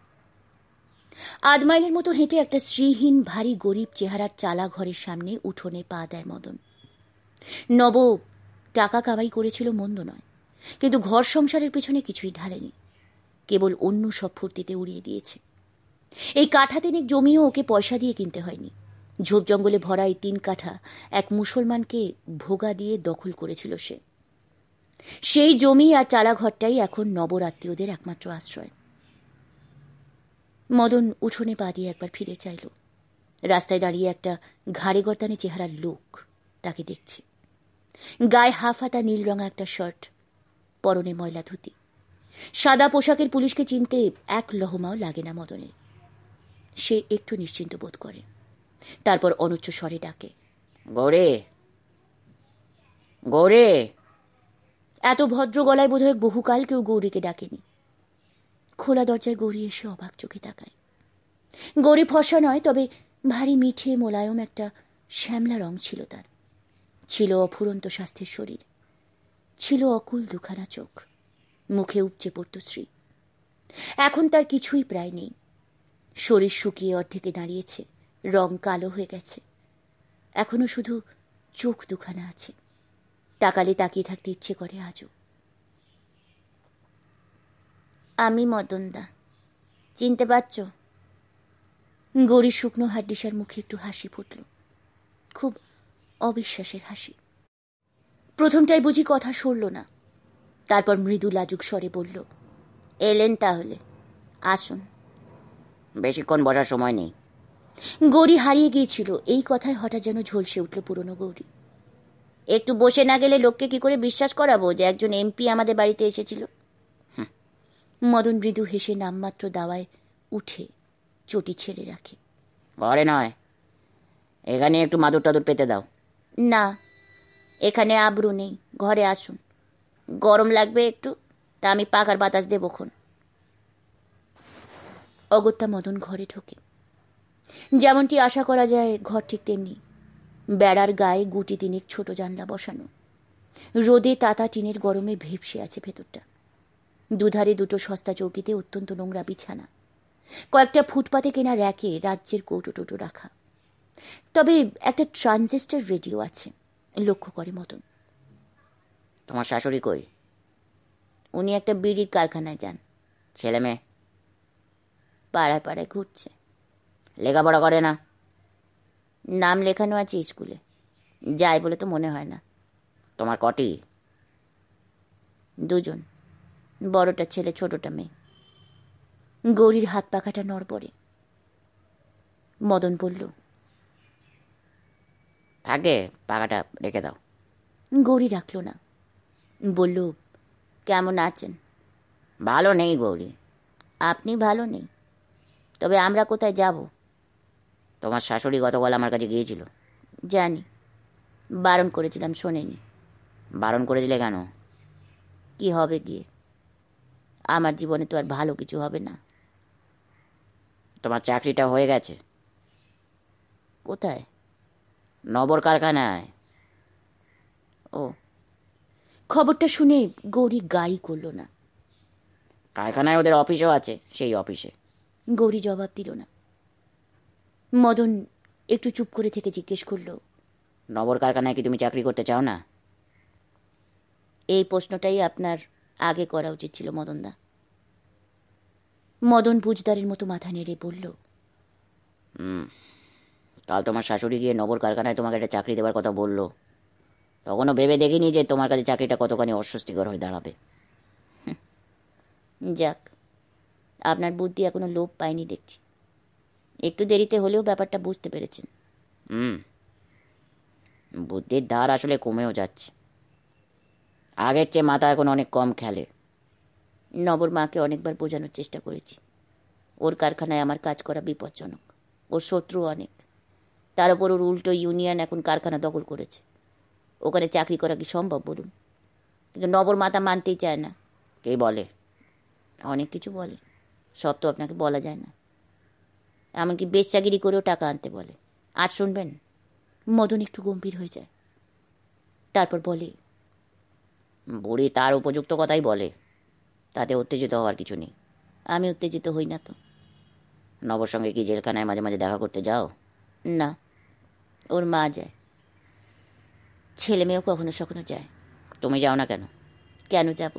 আধ মাইলের মতো হেঁটে একটা শ্রীহীন ভারী গরিব চেহারার চালা ঘরের সামনে উঠোনে পা দেয় মদন। নব টাকা কামাই করেছিল মন্দ নয়, কিন্তু ঘর সংসারের পেছনে কিছুই ঢালেনি, কেবল অন্য সব ফুর্তিতে উড়িয়ে দিয়েছে। এই কাঠা তিনেক জমিও ওকে পয়সা দিয়ে কিনতে হয়নি। ঝোপ জঙ্গলে ভরা এই তিন কাঠা এক মুসলমানকে ভোগা দিয়ে দখল করেছিল সে। সেই জমি আর চালাঘরটাই এখন নবরাত্মীয়দের একমাত্র আশ্রয়। মদন উঠোনে পা দিয়ে একবার ফিরে চাইল। রাস্তায় দাঁড়িয়ে একটা ঘাড়ে গর্দানে চেহারার লোক তাকে দেখছে। গায়ে হাফ হাতা নীল রঙা একটা শার্ট, পরনে ময়লা ধুতি। সাদা পোশাকের পুলিশকে চিনতে এক লহমাও লাগে না মদনের। সে একটু নিশ্চিন্ত বোধ করে। তারপর অনুচ্চ স্বরে ডাকে, গৌরে, গৌরে। এত ভদ্র গলায় বোধহয় বহুকাল কেউ গৌরীকে ডাকেনি। খোলা দরজায় গৌরী এসে অবাক চোখে তাকায়। গৌরী ফর্সা নয়, তবে ভারী মিঠে মোলায়ম একটা শ্যামলা রং ছিল তার। ছিল অফুরন্ত স্বাস্থ্যের শরীর, ছিল অকুল দুখানা চোখ, মুখে উপচে পড়ত শ্রী। এখন তার কিছুই প্রায় নেই। শরীর শুকিয়ে অর্ধেকে দাঁড়িয়েছে, রং কালো হয়ে গেছে। এখনো শুধু চোখ দুখানা আছে। তাকালে তাকিয়ে থাকতে ইচ্ছে করে আজও। আমি মদনদা, চিনতে পারছ? গৌরীর শুকনো হাড্ডিসার মুখে একটু হাসি ফুটল, খুব অবিশ্বাসের হাসি। প্রথমটাই বুঝি কথা সরল না। তারপর মৃদু লাজুক স্বরে বলল, এলেন তাহলে, আসুন। বেশিক্ষণ বসার সময় নেই। গৌরী হারিয়ে গিয়েছিল এই কথায় হঠাৎ যেন ঝলসে উঠল পুরনো গৌরী। একটু বসে না গেলে লোককে কি করে বিশ্বাস করাবো যে একজন এমপি আমাদের বাড়িতে এসেছিল? মদন মৃদু হেসে নামমাত্র দাওয়ায় উঠে চটি ছেড়ে রাখে। ঘরে নয়, এখানে একটু মাদুর টাদুর পেতে দাও। না, এখানে আবরু নেই, ঘরে আসুন। গরম লাগবে একটু, তা আমি পাখার বাতাস দেবক্ষণ। অগত্যা মদন ঘরে ঢোকে। যেমনটি আশা করা যায় ঘর ঠিক তেমনি। বেড়ার গায়ে গুটি তিনেক ছোট জানলা বসানো। রোদে তাতা টিনের গরমে ভেপসে আছে ভেতরটা। দুধারে দুটো সস্তা চৌকিতে অত্যন্ত নোংরা বিছানা, কয়েকটা ফুটপাতে কেনা র্যাকে রাজ্যের কৌটো টোটো রাখা। তবে একটা ট্রানজিস্টার রেডিও আছে, লক্ষ্য করে মদন। তোমার শাশুড়ি কই? উনি একটা বিড়ির কারখানায় যান। ছেলে মেয়ে? পাড়ায় পাড়ায় ঘুরছে। লেখাপড়া করে না? নাম লেখানো আছে স্কুলে, যায় বলে তো মনে হয় না। তোমার কটি? দুজন, বড়টা ছেলে, ছোটটা মেয়ে। গৌরীর হাত পাখাটা নড়বড়ে। মদন বলল, থাকে, পাখাটা রেখে দাও। গৌরী রাখল না, বলল, কেমন আছেন? ভালো নেই গৌরী। আপনি ভালো নেই, তবে আমরা কোথায় যাব? তোমার শাশুড়ি গতকাল আমার কাছে গিয়েছিল। জানি, বারণ করেছিলাম, শোনেনি। বারণ করেছিলে কেন? কি হবে গিয়ে? আমার জীবনে তো আর ভালো কিছু হবে না। তোমার চাকরিটা হয়ে গেছে। কোথায়? নবর কারখানায়। ও, খবরটা শুনে গৌরী গাই করল না। কারখানায় ওদের অফিসও আছে, সেই অফিসে। গৌরী জবাব দিল না। মদন একটু চুপ করে থেকে জিজ্ঞেস করল, নবর কারখানায় কি তুমি চাকরি করতে চাও না? এই প্রশ্নটাই আপনার আগে করা উচিত ছিল মদনদা। মদন বুঝদারের মতো মাথা নেড়ে বলল, হুম কাল তোমার শাশুড়ি গিয়ে নবর কারখানায় তোমাকে একটা চাকরি দেওয়ার কথা বললো। তখনও ভেবে দেখিনি যে তোমার কাছে চাকরিটা কতখানি অস্বস্তিকর হয়ে দাঁড়াবে। যাক, আপনার বুদ্ধি এখনো লোপ পায়নি দেখছি। একটু দেরিতে হলেও ব্যাপারটা বুঝতে পেরেছেন। হুম বুদ্ধির ধার আসলে কমেও যাচ্ছে। আগের চেয়ে মাথা এখন অনেক কম খেলে। নবর মাকে অনেকবার বোঝানোর চেষ্টা করেছি, ওর কারখানায় আমার কাজ করা বিপজ্জনক, ওর শত্রু অনেক। তার উপর ওর উল্টো ইউনিয়ন এখন কারখানা দখল করেছে। ওখানে চাকরি করা কি সম্ভব বলুন? কিন্তু নবর মাতা মানতেই চায় না। কে বলে? অনেক কিছু বলে, সব তো আপনাকে বলা যায় না। এমনকি বেশ্যাগিরি করেও টাকা আনতে বলে। আজ শুনবেন। মদন একটু গম্ভীর হয়ে যায়, তারপর বলে, বুড়ি তার উপযুক্ত কথাই বলে, তাতে উত্তেজিত হওয়ার কিছু নেই। আমি উত্তেজিত হই না তো। নবর সঙ্গে কি জেলখানায় মাঝে মাঝে দেখা করতে যাও? না, ওর মা যায়, ছেলে মেয়েও কখনো সখনো যায়। তুমি যাও না কেন? কেন যাব?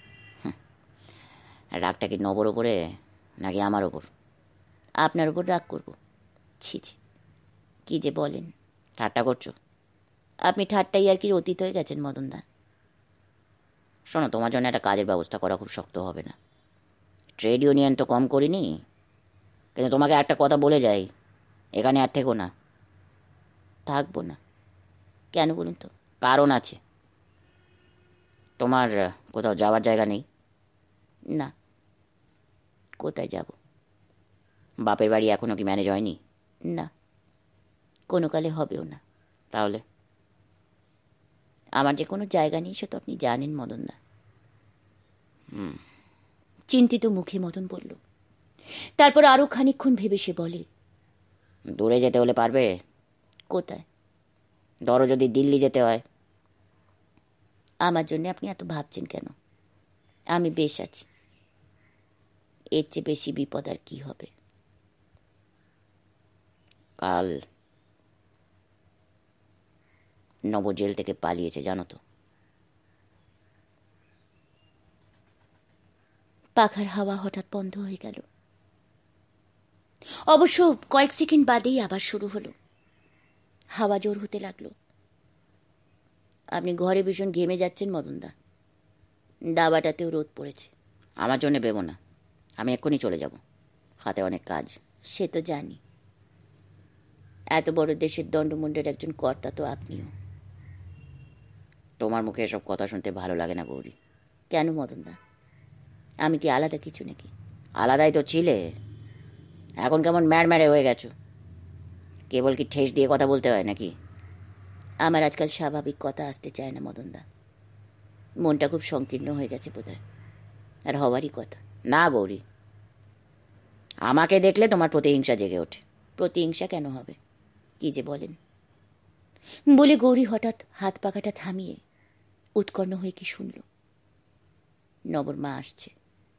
রাগটা কি নবর ওপরে নাকি আমার ওপর? আপনার ওপর রাগ করব? ছি ছি, কী যে বলেন। ঠাট্টা করছো? আপনি ঠাট্টাই আর কি অতীত হয়ে গেছেন মদনদা। শোনো, তোমার জন্য একটা কাজের ব্যবস্থা করা খুব শক্ত হবে না। ট্রেড ইউনিয়ন তো কম করিনি, কিন্তু তোমাকে একটা কথা বলে যাই, এখানে আর থেকো না। থাকবো না? কেন বলুন তো? কারণ আছে। তোমার কোথাও যাওয়ার জায়গা নেই? না। কোথায় যাব? বাপের বাড়ি এখনও কি ম্যানেজ হয়নি? না, কোনো কালে হবেও না। তাহলে? আমার যে কোনো জায়গা নেই, সে তো আপনি জানেন মদনদা। হুম চিন্তিত মুখে মদন বলল। তারপর আরও খানিকক্ষণ ভেবে সে বলে, দূরে যেতে হলে পারবে? কোথায়? ধরো যদি দিল্লি যেতে হয়। আমার জন্য আপনি এত ভাবছেন কেন? আমি বেশ আছি, এর চেয়ে বেশি বিপদ আর কি হবে? কাল নব জেল থেকে পালিয়েছে, জানো তো? পাখার হাওয়া হঠাৎ বন্ধ হয়ে গেল। অবশ্য কয়েক সেকেন্ড বাদেই আবার শুরু হলো। হাওয়া জোর হতে লাগলো। আপনি ঘরে ভীষণ ঘেমে যাচ্ছেন মদনদা। দাবাটাতেও রোদ পড়েছে। আমার জন্য ভেবো না, আমি এক্ষুনি চলে যাব, হাতে অনেক কাজ। সে তো জানি, এত বড় দেশের দণ্ডমুণ্ডের একজন কর্তা তো আপনিও। তোমার মুখে এসব কথা শুনতে ভালো লাগে না গৌরী। কেন মদনদা? আমি কি আলাদা কিছু নাকি? আলাদাই তো ছিলে, এখন কেমন ম্যাড় ম্যাড়ে হয়ে গেছো। কেবল কি ঠেস দিয়ে কথা বলতে হয় নাকি? আমার আজকাল স্বাভাবিক কথা আসতে চায় না মদনদা। মনটা খুব সংকীর্ণ হয়ে গেছে বোধহয়, আর হওয়ারই কথা। না গৌরী, আমাকে দেখলে তোমার প্রতিহিংসা জেগে ওঠে। প্রতিহিংসা কেন হবে? কি যে বলেন! বলে গৌরী হঠাৎ হাত পাখাটা থামিয়ে উৎকর্ণ হয়ে কি শুনল, নবর মা আসছে।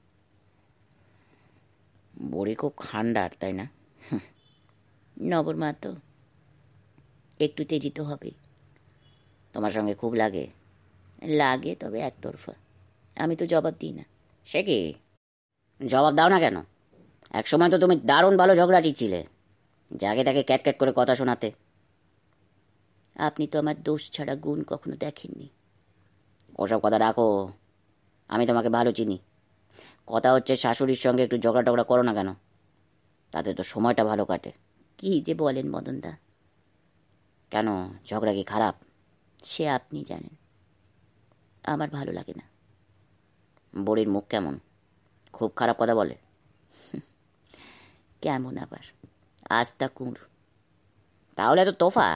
বুড়ি খুব খান্ডার, তাই না? নবর মা তো একটু তেজিত হবে। তোমার সঙ্গে খুব লাগে? লাগে, তবে একতরফা। আমি তো জবাব দিই না। সে কি, জবাব দাও না কেন? এক সময় তো তুমি দারুণ ভালো ঝগড়াটি ছিলে, যাকে তাকে ক্যাট করে কথা শোনাতে। আপনি তো আমার দোষ ছাড়া গুণ কখনো দেখেননি। ওসব কথা রাখো, আমি তোমাকে ভালো চিনি। কথা হচ্ছে, শাশুড়ির সঙ্গে একটু ঝগড়া টগড়া করো না কেন? তাতে তো সময়টা ভালো কাটে। কি যে বলেন মদনদা। কেন, ঝগড়া কি খারাপ? সে আপনি জানেন। আমার ভালো লাগে না। বুড়ির মুখ কেমন? খুব খারাপ কথা বলে? কেমন আবার, আস্তা কুঁড়। তাহলে তো তোফা।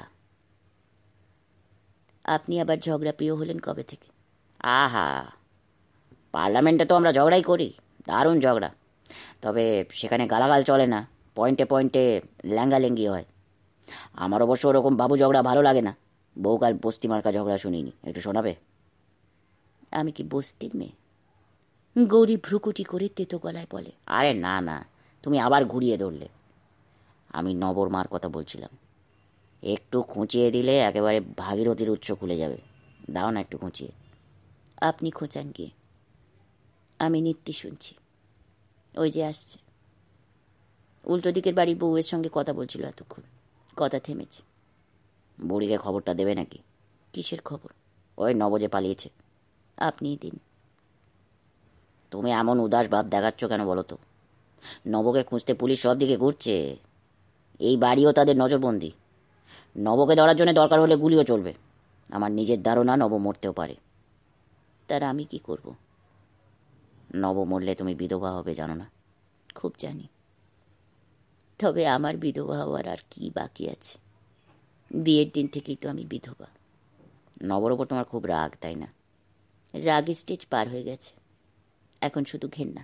আপনি আবার ঝগড়া প্রিয় হলেন কবে থেকে? আহা, পার্লামেন্টে তো আমরা ঝগড়াই করি, দারুণ ঝগড়া। তবে সেখানে গালাগাল চলে না, পয়েন্টে পয়েন্টে ল্যাঙ্গালেঙ্গি হয়। আমার অবশ্য ওরকম বাবু ঝগড়া ভালো লাগে না। বহুকাল বস্তি মার্কা ঝগড়া শুনিনি, একটু শোনাবে? আমি কি বস্তির মেয়ে? গৌরী ভ্রুকুটি করে তেতো গলায় বলে। আরে না না, তুমি আবার ঘুরিয়ে ধরলে। আমি নবর মার কথা বলছিলাম। একটু খুঁচিয়ে দিলে একেবারে ভাগীরথীর উৎস খুলে যাবে। দাও না একটু খুঁচিয়ে। আপনি খোঁচান গিয়ে, আমি নিত্যি শুনছি। ওই যে আসছে। উল্টো দিকের বাড়ির বউয়ের সঙ্গে কথা বলছিল এতক্ষণ, কথা থেমেছে। বুড়িকে খবরটা দেবে নাকি? কিসের খবর? ওই নব যে পালিয়েছে। আপনিই দিন। তুমি এমন উদাস ভাব দেখাচ্ছ কেন বলো তো? নবকে খুঁজতে পুলিশ সব দিকে ঘুরছে। এই বাড়িও তাদের নজরবন্দি। নবকে ধরার জন্য দরকার হলে গুলিও চলবে। আমার নিজের ধারণা নব মরতেও পারে। তার আমি কি করব? নব মরলে তুমি বিধবা হবে, জানো না? খুব জানি। তবে আমার বিধবা হওয়ার আর কি বাকি আছে? বিয়ের দিন থেকেই তো আমি বিধবা। নবর ওপর তোমার খুব রাগ, তাই না? রাগ স্টেজ পার হয়ে গেছে, এখন শুধু ঘেন্না।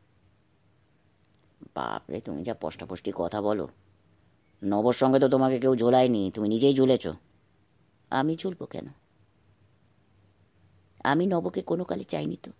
বাপরে, তুমি যা স্পষ্টপুষ্টি কথা বলো। নবর সঙ্গে তো তোমাকে কেউ ঝোলায়নি, তুমি নিজেই ঝুলেছ। আমি ঝুলবো কেন? আমি নবকে কোনো কালে চাইনি তো।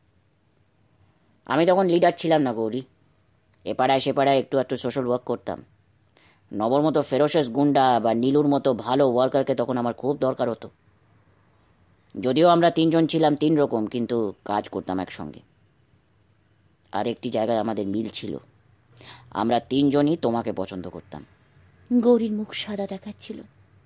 আমি তখন লিডার ছিলাম না গৌরী। এ পাড়ায় সে পাড়ায় একটু একটু সোশ্যাল ওয়ার্ক করতাম। নবর মতো ফেরোসেস গুন্ডা বা নীলুর মতো ভালো ওয়ার্কারকে তখন আমার খুব দরকার হতো। যদিও আমরা তিনজন ছিলাম তিন রকম, কিন্তু কাজ করতাম একসঙ্গে। আর একটি জায়গায় আমাদের মিল ছিল, আমরা তিনজনই তোমাকে পছন্দ করতাম। গৌরীর মুখ সাদা দেখাচ্ছিল।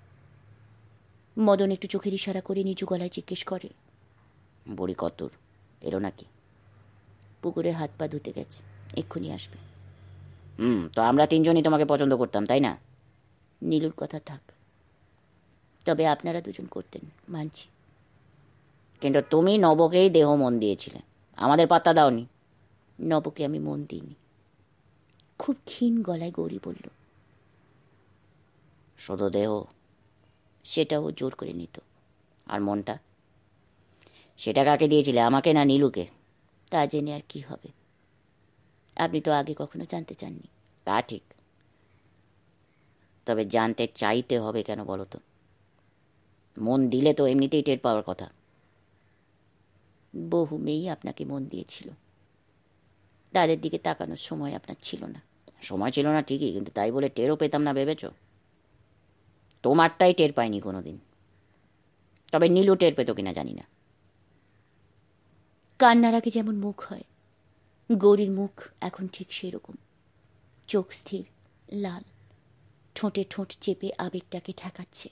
মদন একটু চোখের ইশারা করে নিচু গলায় জিজ্ঞেস করে, বুড়ি কতদূর এলো নাকি? পুকুরে হাত পা ধুতে গেছে, এক্ষুনি আসবে। হুম, তো আমরা তিনজনই তোমাকে পছন্দ করতাম, তাই না? নীলুর কথা থাক, তবে আপনারা দুজন করতেন, মানছি। কিন্তু তুমি নবকেই দেহ মন দিয়েছিলে, আমাদের পাত্তা দাওনি। নবকে আমি মন দিইনি। খুব ক্ষীণ গলায় গৌরী বলল। শুধু দেহ? সেটাও জোর করে নিত। আর মনটা? সেটা কাকে দিয়েছিলে, আমাকে না নীলুকে? তা জেনে আর কি হবে? আপনি তো আগে কখনো জানতে চাননি। তা ঠিক, তবে জানতে চাইতে হবে কেন বলো তো? মন দিলে তো এমনিতেই টের পাওয়ার কথা। বহু মেয়েই আপনাকে মন দিয়েছিল, তাদের দিকে তাকানোর সময় আপনার ছিল না। সময় ছিল না ঠিকই, কিন্তু তাই বলে টেরও পেতাম না ভেবেছ? তোমারটাই টের পাইনি কোনো দিন, তবে নীলু টের পেত কিনা জানি না। কান্নার আগে যেমন মুখ হয়, গৌরীর মুখ এখন ঠিক সেরকম। চোখ স্থির, লাল, ঠোঁটে ঠোঁট চেপে আবেগটাকে ঠেকাচ্ছে।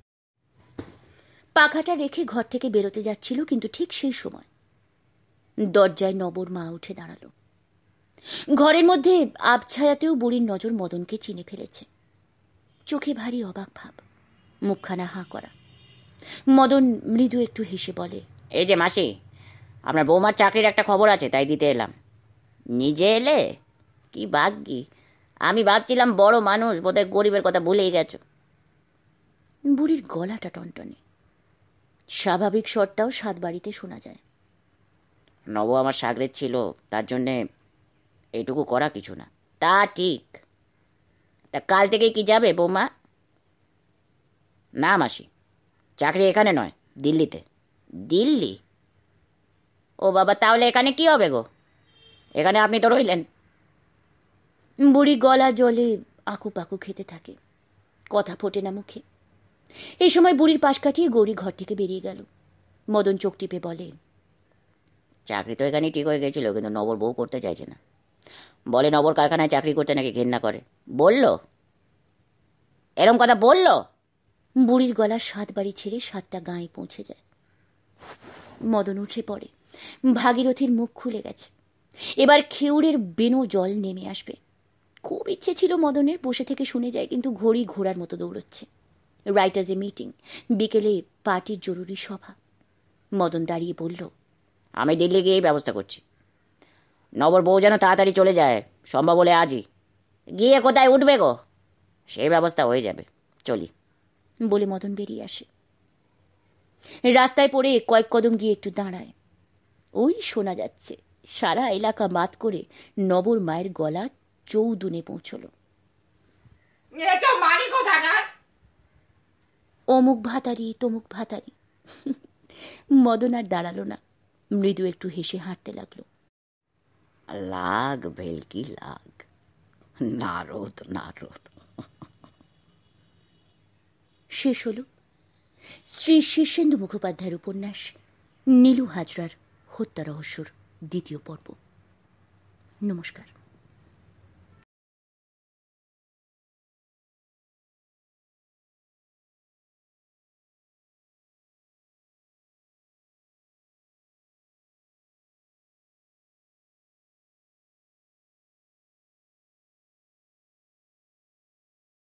পাখাটা রেখে ঘর থেকে বেরোতে যাচ্ছিল, কিন্তু ঠিক সেই সময় দরজায় নবর মা উঠে দাঁড়ালো। ঘরের মধ্যে আবছায়াতেও বুড়ির নজর মদনকে চিনে ফেলেছে। চোখে ভারী অবাক ভাব, মুখখানা হাঁ করা। মদন মৃদু একটু হেসে বলে, এই যে মাসি, আপনার বৌমার চাকরির একটা খবর আছে, তাই দিতে এলাম। নিজে এলে? কি ভাগ্যি, আমি ভাবছিলাম বড় মানুষ, বোধহয় গরিবের কথা ভুলেই গেছো। বুড়ির গলাটা টনটনে, স্বাভাবিক স্বরটাও সাত বাড়িতে শোনা যায়। নব আমার সাগরের ছিল, তার জন্যে এইটুকু করা কিছু না। তা ঠিক, তা কাল থেকে কি যাবে বৌমা? না মাসি, চাকরি এখানে নয়, দিল্লিতে। দিল্লি? ও বাবা, তাহলে এখানে কি হবে গো? এখানে আপনি তো রইলেন। বুড়ি গলা জলে আঁকু পাকু খেতে থাকে, কথা ফোটে না মুখে। এই সময় বুড়ির পাশ কাটিয়ে গৌরী ঘর থেকে বেরিয়ে গেল। মদন চোখ টিপে বলে, চাকরি তো এখানেই ঠিক হয়ে গেছিল, কিন্তু নবর বউ করতে চাইছে না। বলে নবর কারখানায় চাকরি করতে নাকি ঘেন্না করে। বলল, এরম কথা বলল? বুড়ির গলা সাত বাড়ি ছেড়ে সাতটা গায়ে পৌঁছে যায়। মদন উঠে পড়ে। ভাগীরথীর মুখ খুলে গেছে, এবার খেউড়ের বেনো জল নেমে আসবে। খুব ইচ্ছে ছিল মদনের বসে থেকে শুনে যায়, কিন্তু ঘড়ি ঘোড়ার মতো দৌড়চ্ছে। রাইটার্সে মিটিং, বিকেলে পার্টির জরুরি সভা। মদন দাঁড়িয়ে বলল, আমি দিল্লি গিয়েই ব্যবস্থা করছি। নবর বউ যেন তাড়াতাড়ি চলে যায়, সম্ভব হলে আজই। গিয়ে কোথায় উঠবে গো? সেই ব্যবস্থা হয়ে যাবে, চলি বলে মদন বেরিয়ে আসে। রাস্তায় পড়ে কয়েক কদম গিয়ে একটু দাঁড়ায়। ওই শোনা যাচ্ছে সারা এলাকা মাত করে নবর মায়ের গলা চৌদুনে পৌঁছল, অমুক ভাতারি তমুক ভাতারি। মদন আর দাঁড়ালো না, মৃদু একটু হেসে হাঁটতে লাগলো। লাগ ভেলকি লাগ, নারদ নারদ। শেষ হলো শ্রী শীর্ষেন্দু মুখোপাধ্যায়ের উপন্যাস নীলু হাজরার হত্যা রহস্যর দ্বিতীয় পর্ব। নমস্কার।